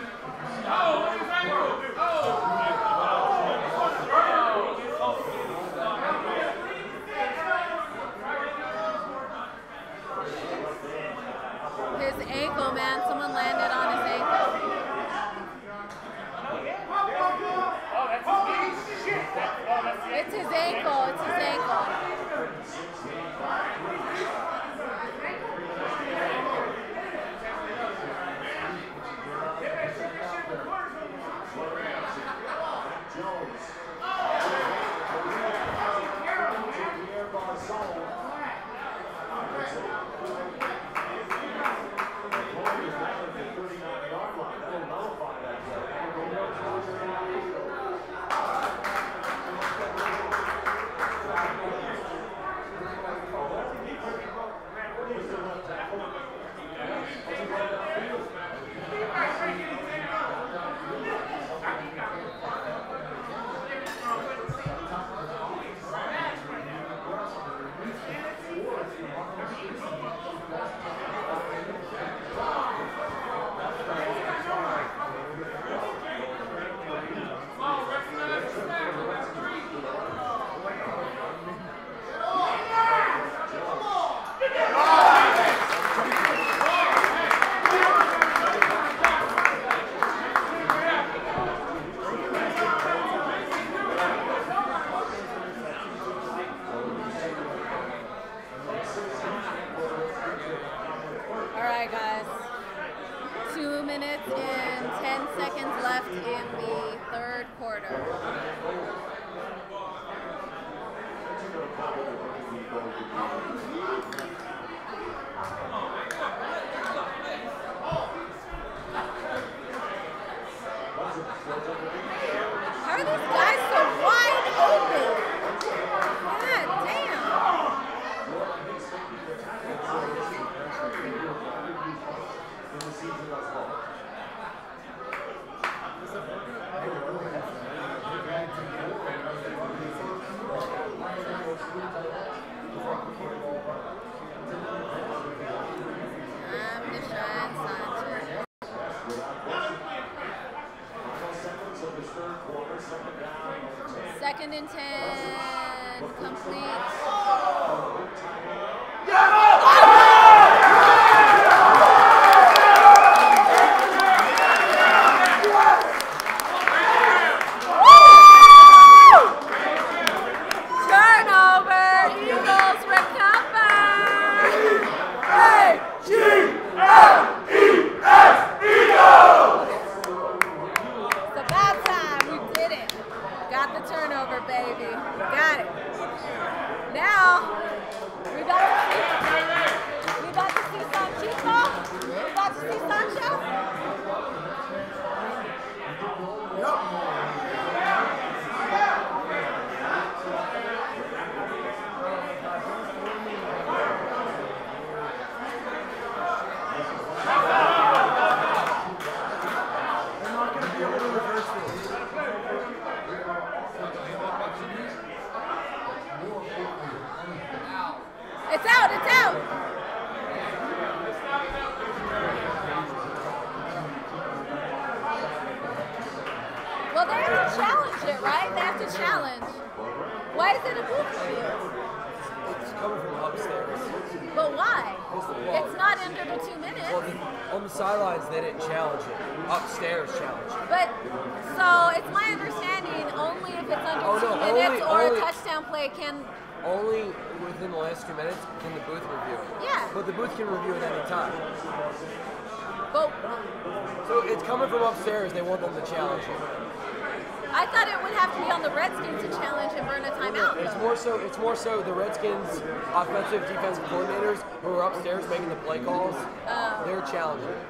ten seconds left in the third quarter. How are these guys so wide open? God damn. I'm Deshaun Sanchez. Second and ten, complete. Turnover, Eagles recover. A G L E S, Eagles! It's about time, we did it. Got the turnover, baby. Got it. Now, we about to see, we about to see Sanchico? We about to see Sancho? It's out, it's out. Well, they have to challenge it, right? They have to challenge. Why is it a booth review? It's coming from upstairs. But why? Well, It's not under the two minutes. Well, the, on the sidelines, they didn't challenge it. Upstairs, challenge it. But, so it's my understanding only if it's under Oh, two no, minutes only- or only- a touchdown play can. Only within the last two minutes can the booth review it. Yeah. But the booth can review it any time. But So it's coming from upstairs. They want them to challenge it. I thought it would have to be on the Redskins to challenge and burn a timeout. It's though. more so. It's more so the Redskins offensive, defensive coordinators who are upstairs making the play calls. Oh. They're challenging it.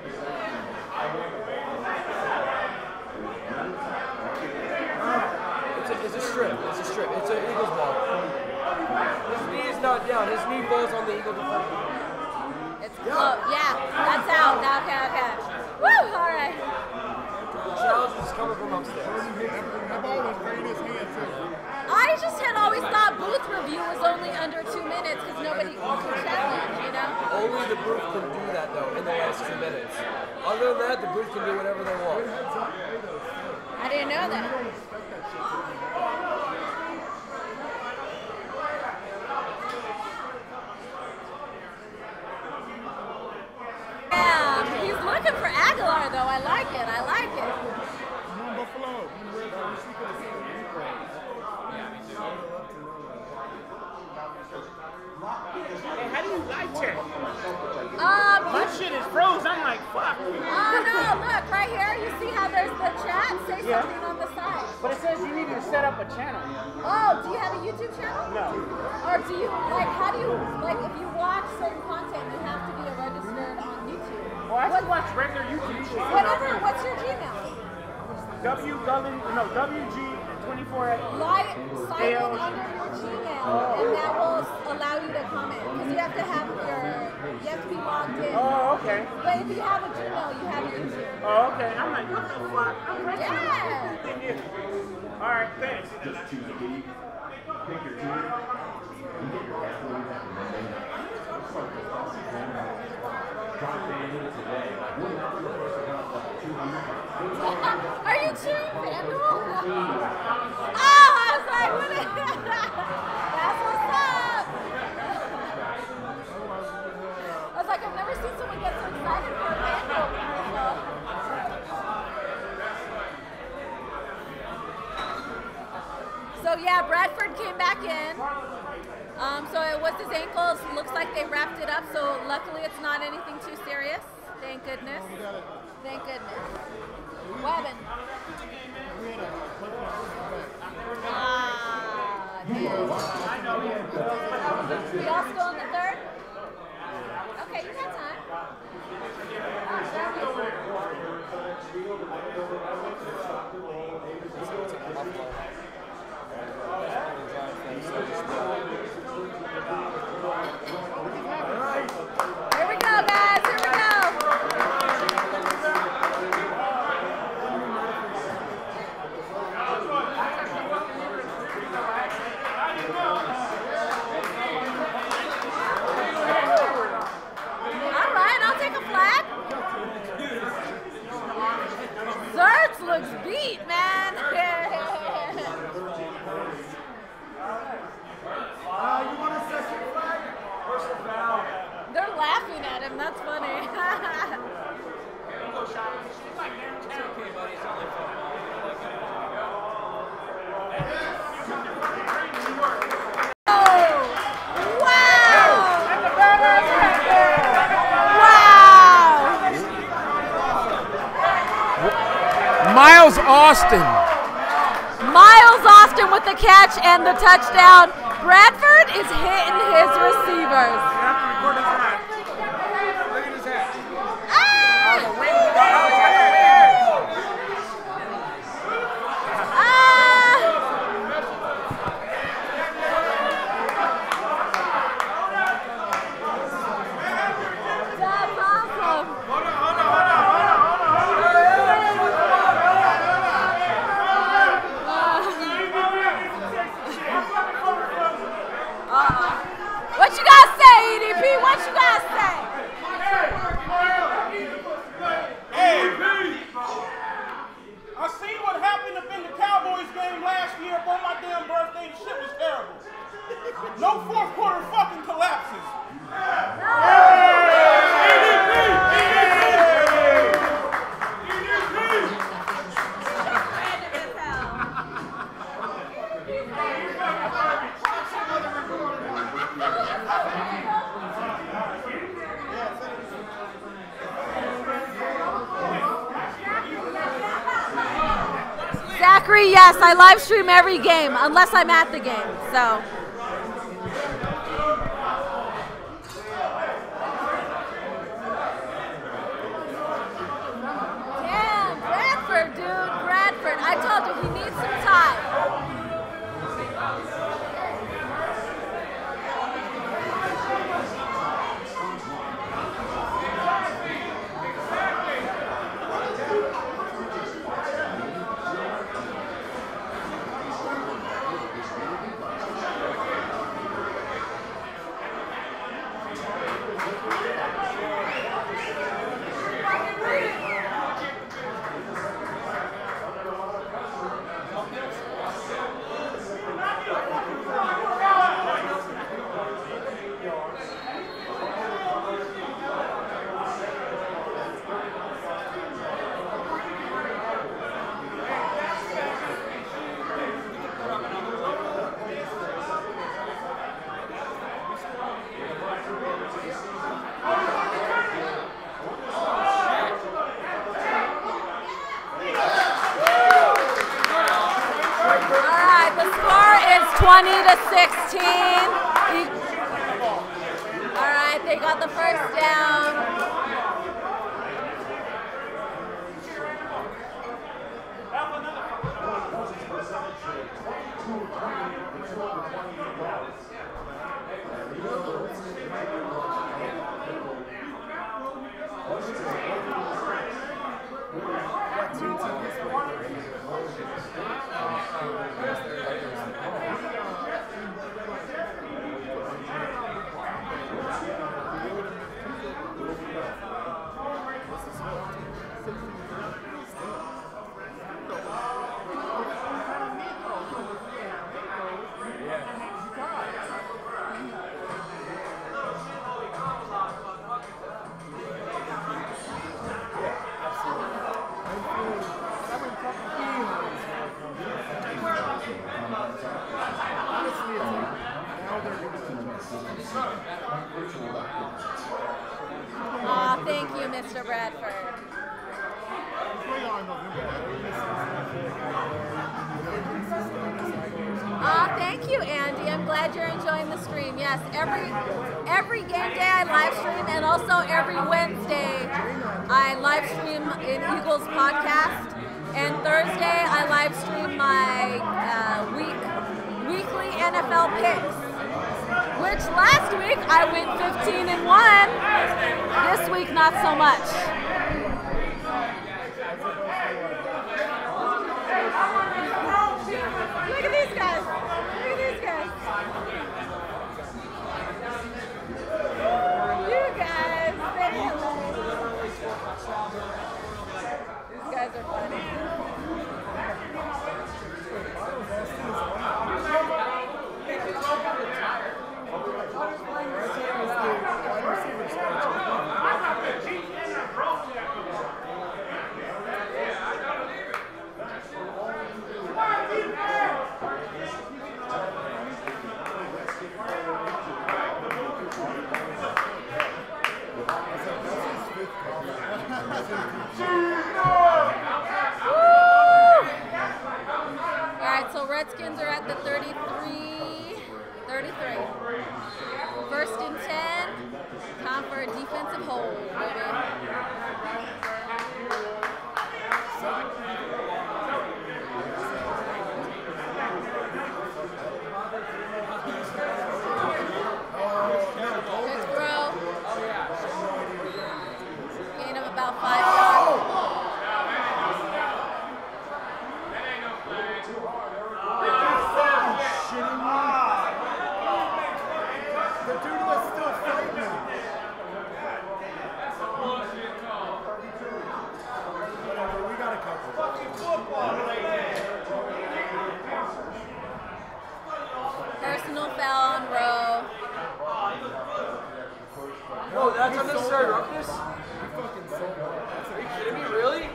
It's a, it's a strip. It's a strip. It's an Eagles ball. His knee is not down. His knee falls on the Eagle defender. It's close. Yeah, that's out. Okay, okay. Woo! All right. The challenge is coming from upstairs. That ball was right in his hand, too. I just had always thought booth review was only under two minutes because nobody can challenge, you know? Only the booth can do that though in the last two minutes. Other than that, the booth can do whatever they want. I didn't know that. Yeah, he's looking for Aguilar though. I like it. I like it. Come on, Buffalo. Hey, how do you live check? Um, My shit is froze. I'm like, fuck. Oh no, look, right here, you see how there's the chat? Say Yeah. something on the side. But it says you need to set up a channel. Oh, do you have a YouTube channel? No. Or do you, like, how do you, like, if you watch certain content, you have to be a registered on YouTube? Well, I just watch regular YouTube shit. Whatever, what's your Gmail? W W no W G twenty-four at Lie, sign in under your Gmail, and that will allow you to comment. Because you have to have your, you have to be logged in. Oh, okay. But if you have a Gmail, you have YouTube. Oh, okay. I'm like, what the fuck? I'm ready. Yeah. All right, thanks. Just choose a league, pick your team, and get your athletes at Monday night. Start the Aussie Family. Drop FanDuel today. Win out your first account up to two hundred dollars. Are you cheering FanDuel? Oh, I was like, what is that's what's up. I was like, I've never seen someone get so excited for a FanDuel commercial. So yeah, Bradford came back in. Um, so it was his ankles. Looks like they wrapped it up. So luckily, it's not anything too serious. Thank goodness. Thank goodness. Here we go, guys. Here we go. All right, I'll take a flag. Zerts looks beat, man. They're laughing at him. That's funny. Miles Austin. Miles Austin with the catch and the touchdown. Bradford is hitting his receivers. That's awesome. What you guys say, E D P? What you guys say? Hey, I seen what happened up in the Cowboys game last year up on my damn birthday. The shit was terrible. No fourth quarter fucking collapses. Zachary, yes, I live stream every game unless I'm at the game. So. Damn, Bradford, dude, Bradford. I told you he needs some time. twenty to sixteen. All right, they got the first down. Aw, thank you, Mister Bradford. Aw, thank you, Andy. I'm glad you're enjoying the stream. Yes, every every game day I live stream, and also every Wednesday I live stream in Eagles podcast. F L picks. Which last week I went fifteen and one. This week not so much. Look at these guys. Look at these guys. You guys, they're hilarious. These guys are funny. Alright, so Redskins are at the thirty-three, thirty-three. First and ten. Time for a defensive hold, baby. Good throw. Gain of about five yards. Personal foul on Rowe. Whoa, that's unnecessary roughness? Are you kidding me? Really?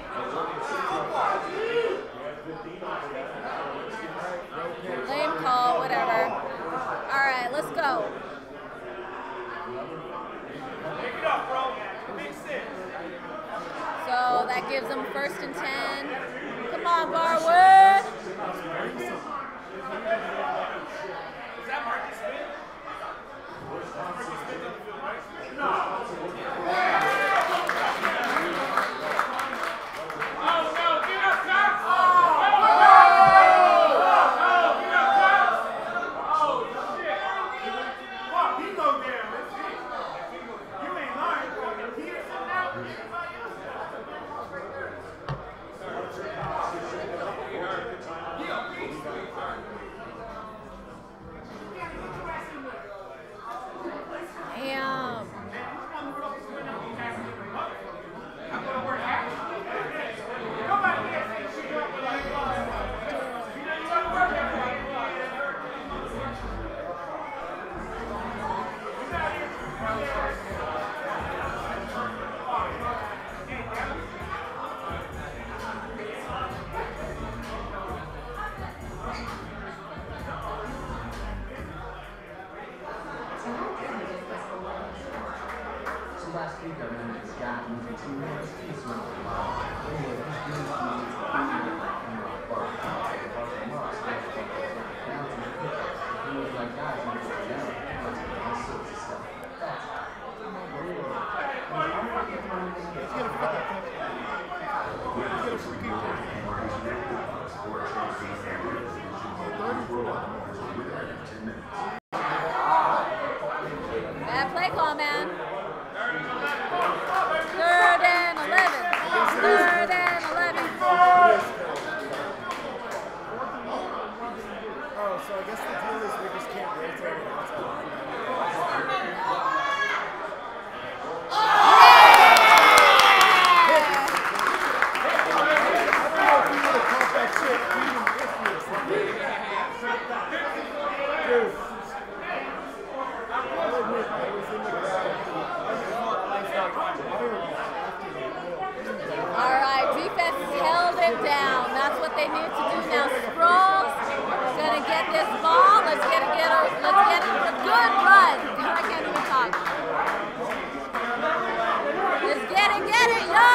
Lame call, whatever. Alright, let's go. So that gives them first and ten. Come on, Barwood. Last week I ran with Scott and for two minutes. This went a while. Anyway, this game is down to the pickups. He was like, guys, I'm going down. All sorts of stuff. That's unbelievable. Let's get a fucking Let's get a freaking Bad play call, man. Third and eleven. Third and eleven. Oh, so I guess the deal is we just can't rotate it outside. Alright, defense held it down. That's what they need to do now. Sproles gonna get this ball. Let's get it, get a, let's get it a good run. I can't even talk. Let's get it, get it, yo!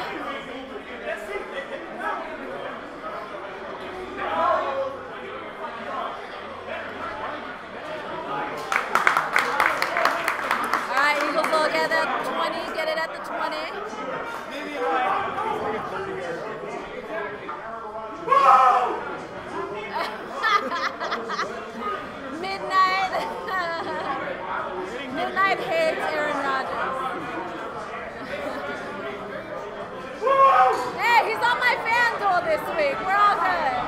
Alright, Eagles will get it at the twenty, get it at the twenty. week. We're all good.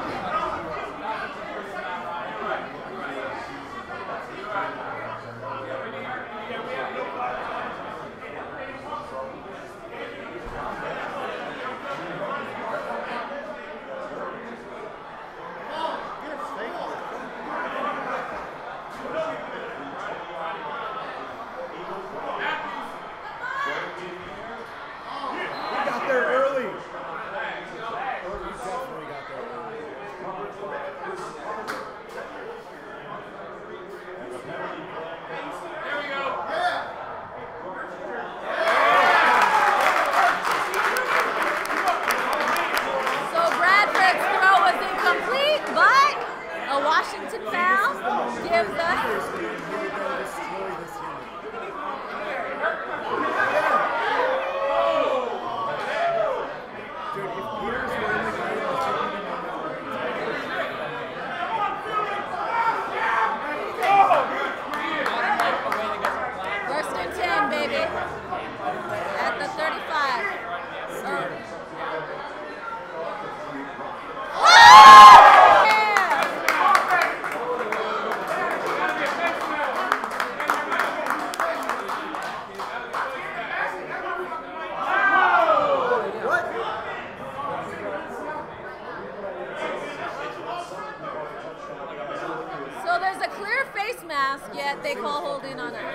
Yet they call holding on us.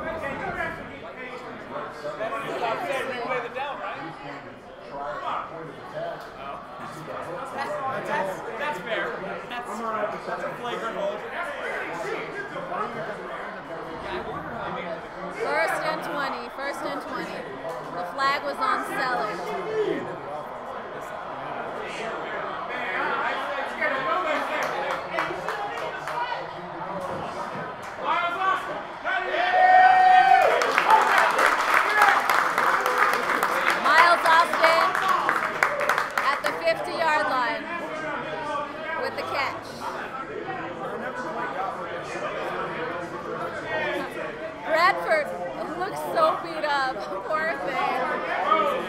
That's, that's fair. That's, that's a flagrant hold. First and twenty. First and twenty. The flag was on Sellers. fifty-yard line with the catch. Bradford looks so beat up. Poor thing.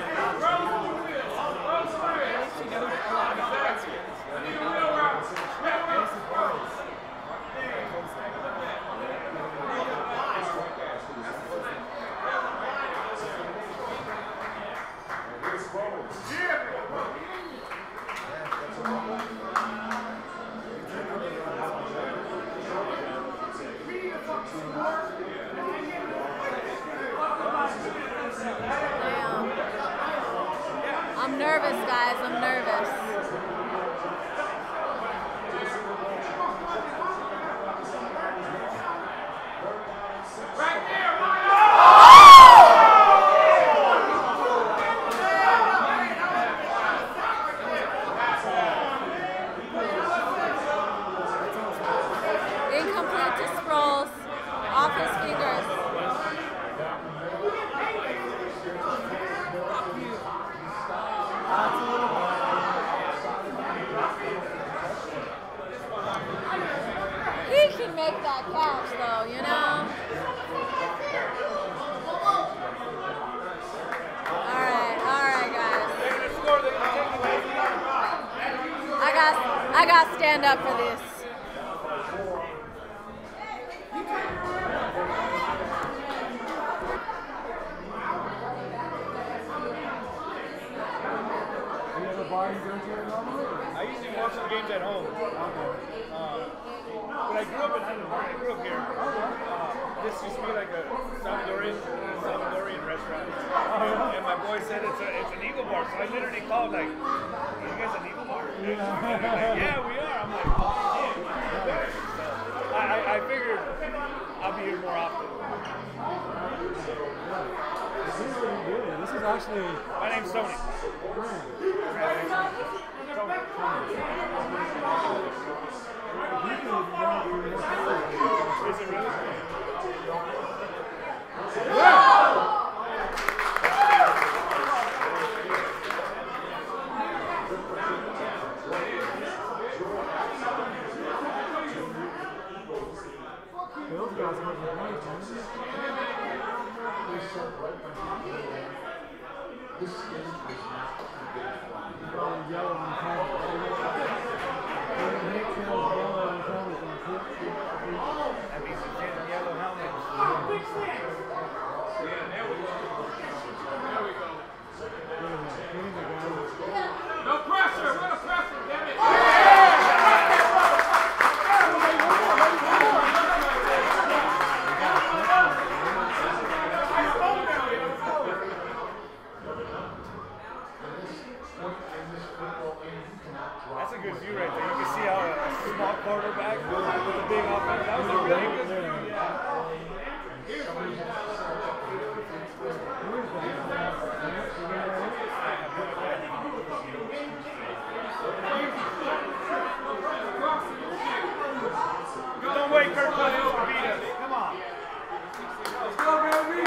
I'm nervous, guys. I'm nervous. Right there, incomplete to Sproles. Off his fingers. He can make that catch, though, you know? All right, all right, guys. I got, I got to stand up for this. I usually watch the games at home. Uh, but I grew up in Highland Park. I grew up here. Uh, this used to be like a Salvadorian, Salvadorian restaurant. And my boy said it's a, it's an Eagle Bar. So I literally called like, "Are you guys an Eagle Bar?" And they're like, "Yeah, we are." I'm like, "Oh shit." So I, I, I figured I'll be here more often. This is really good. This is actually. My name's Tony. Is it really? Yellow and That's a good view right there. You can see how a small quarterback with a big offense. That was a really good view. Yeah. Don't wait, Kirk Cousins to beat us. Come on. Let's go, baby.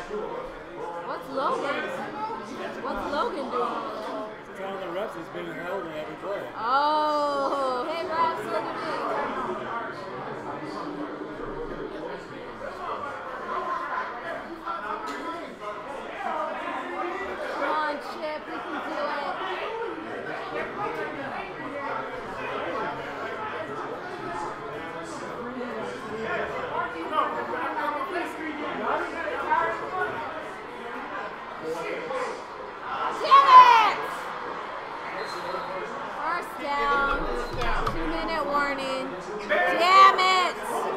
What's Logan? What's Logan doing? He's telling the refs he's being held in every play. Oh, hey refs, look at me. Come on, Chip, we can do it. Damn it! First down. Two minute warning. Damn it!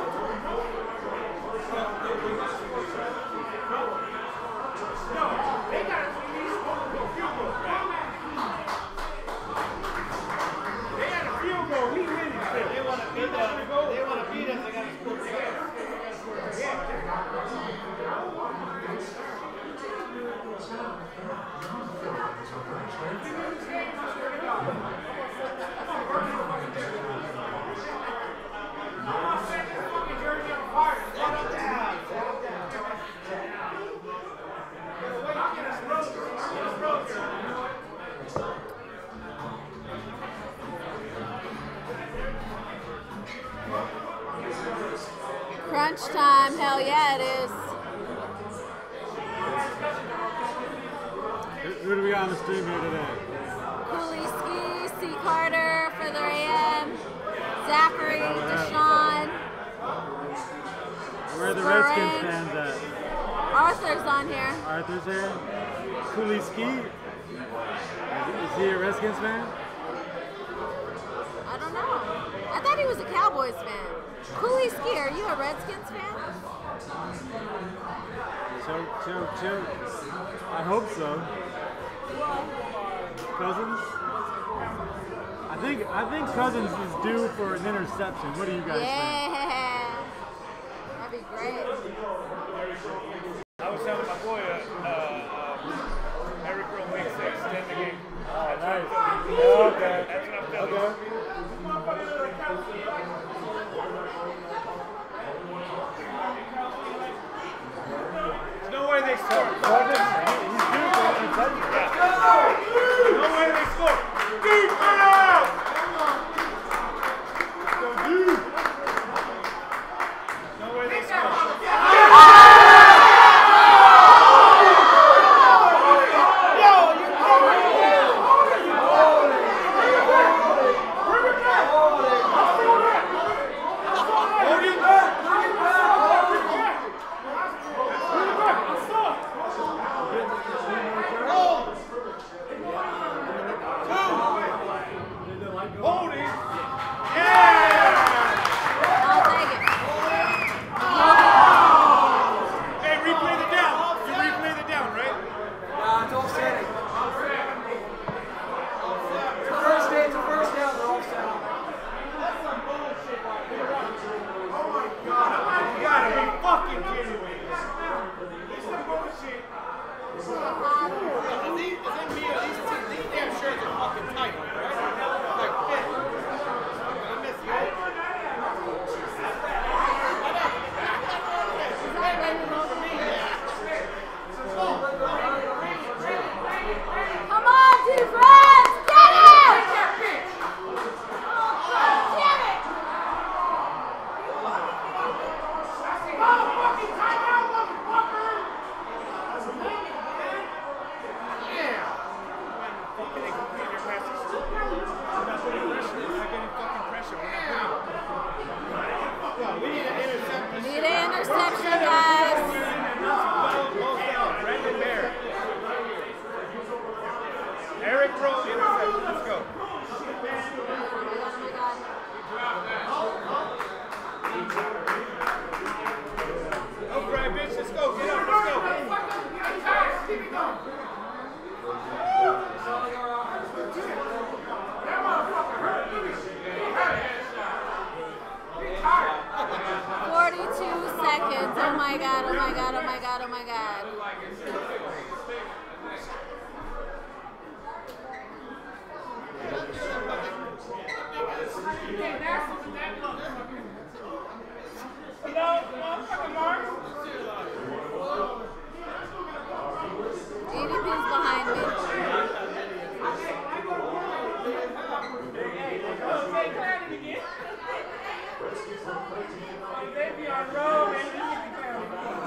Crunch time, hell yeah it is. Who, who do we got on the stream here today? Cooley Ski, C. Carter for the A M, Zachary, Deshaun. Where are the Frank. Redskins fans at? Arthur's on here. Arthur's here. Cooley Ski. Is, is he a Redskins fan? I don't know. I thought he was a Cowboys fan. Cooley Ski, are you a Redskins fan? Choke, choke, choke. I hope so. Cousins? I think I think Cousins is due for an interception. What do you guys think? Yeah. That'd be great. I was telling my boy, uh, uh, Eric Rowe makes six, ten the game. Oh, nice. Yeah, Okay. That's what I'm telling Okay. There's no way they score. He's due for an interception. No way they score. Defense! No way they score. Come on, defense! Get it! Damn it! Need an interception, guys. Eric Rowe, interception. Let's go. Go, Brad, bitch. Let's go. Get up. Let's forty-two seconds. Oh my god, oh my god, oh my god, oh my god. You know, motherfucker Mark. Davion Rowe and Lincoln County.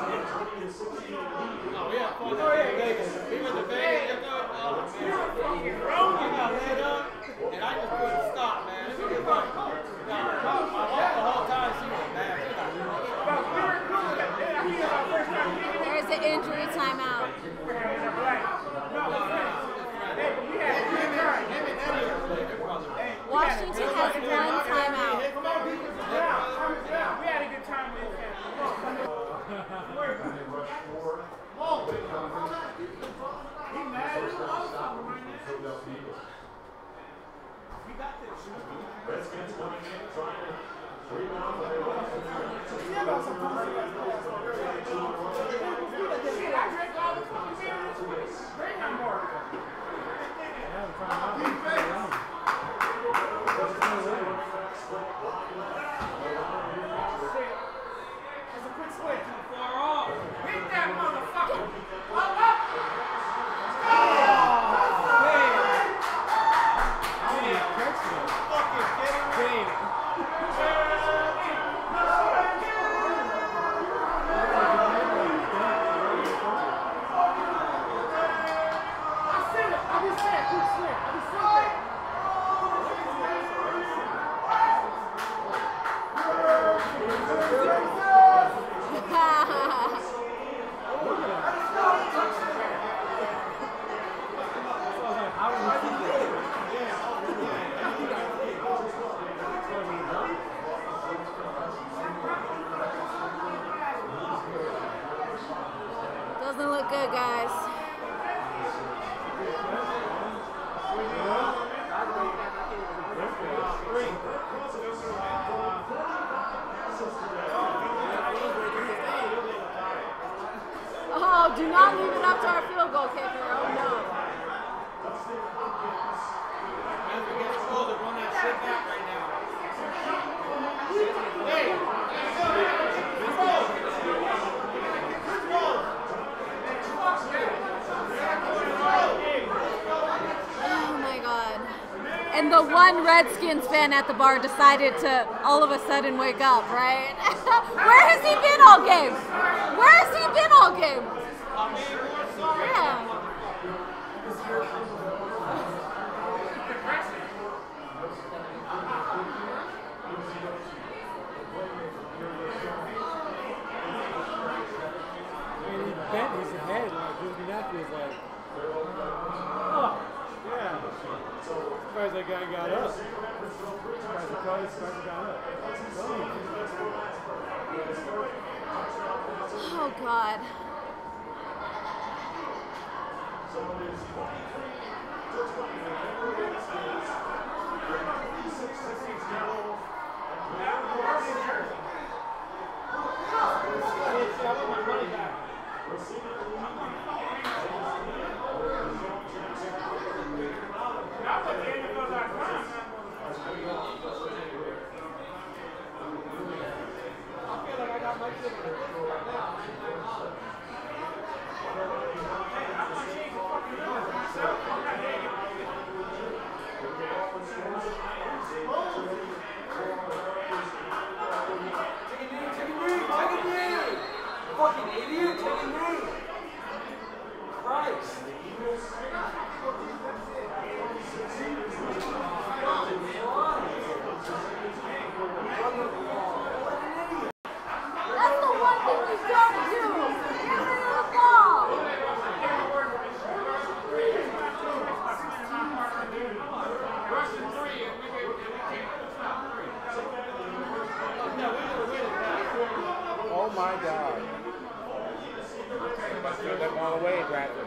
Oh, yeah. Oh, yeah. Vegas. We went to Vegas. You know, oh, man. You got head up, and I just couldn't stop, man. It was like, I walked the whole time. She was mad. There's an injury timeout. Washington has one timeout. We had a good time with him. Redskins coming in, trying to rebound, but they lost it. That's a quick switch. Far off. Hit that motherfucker. Up, up. Doesn't look good, guys. Oh, do not leave it up to our field goal kicker. Oh, no. Oh, my God. And the one Redskins fan at the bar decided to all of a sudden wake up, right? Where has he been all game? Where has he been all game? Yeah. And he bent his head, like Disney Matthew was like, oh, yeah. Surprised that guy got up. Surprised the coach, surprised he got up. Oh, God. Fucking idiot, take a knee. Christ. That's the one thing you don't do. Get rid of the ball. Oh my God. Throw that ball away, Bradford.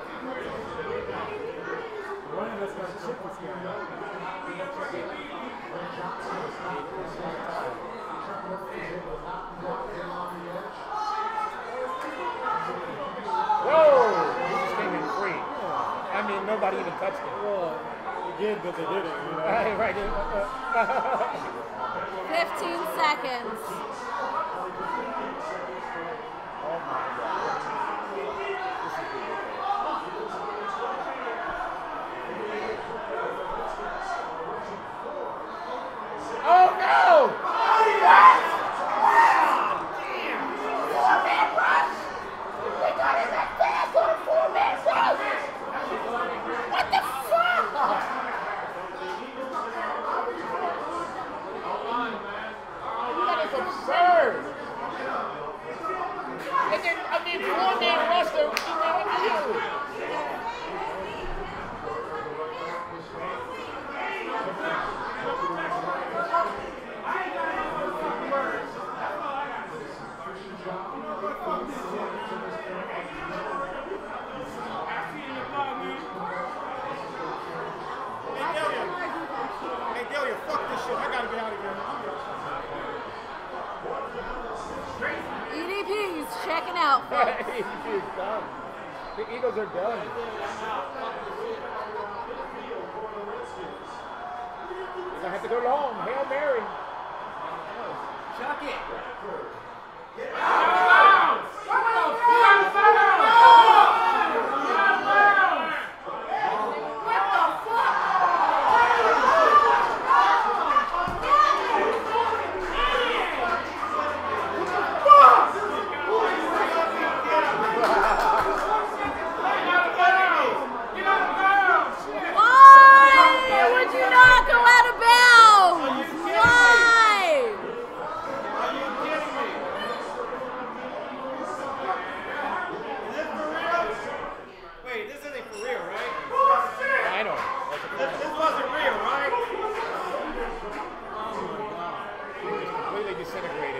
One of us got to chip this guy. Whoa! He just came in free. I mean, nobody even touched him. Well, they did, but they didn't. You know? Right, right. fifteen seconds. Oh my God. Oh no! What? checking out, folks. He's done. The Eagles are done. I have to go long. Hail Mary. Chuck it. Why would you not go out of bounds? Why? Wait, this isn't for real, right? I know. This, this wasn't real, right? Just completely disintegrated.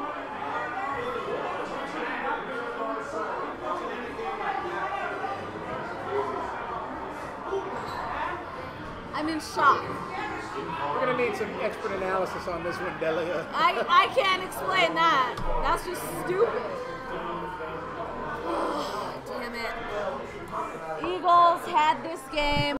I'm in shock. We're gonna need some expert analysis on this one, Delia. I, I can't explain that. That's just stupid. Damn it. Eagles had this game.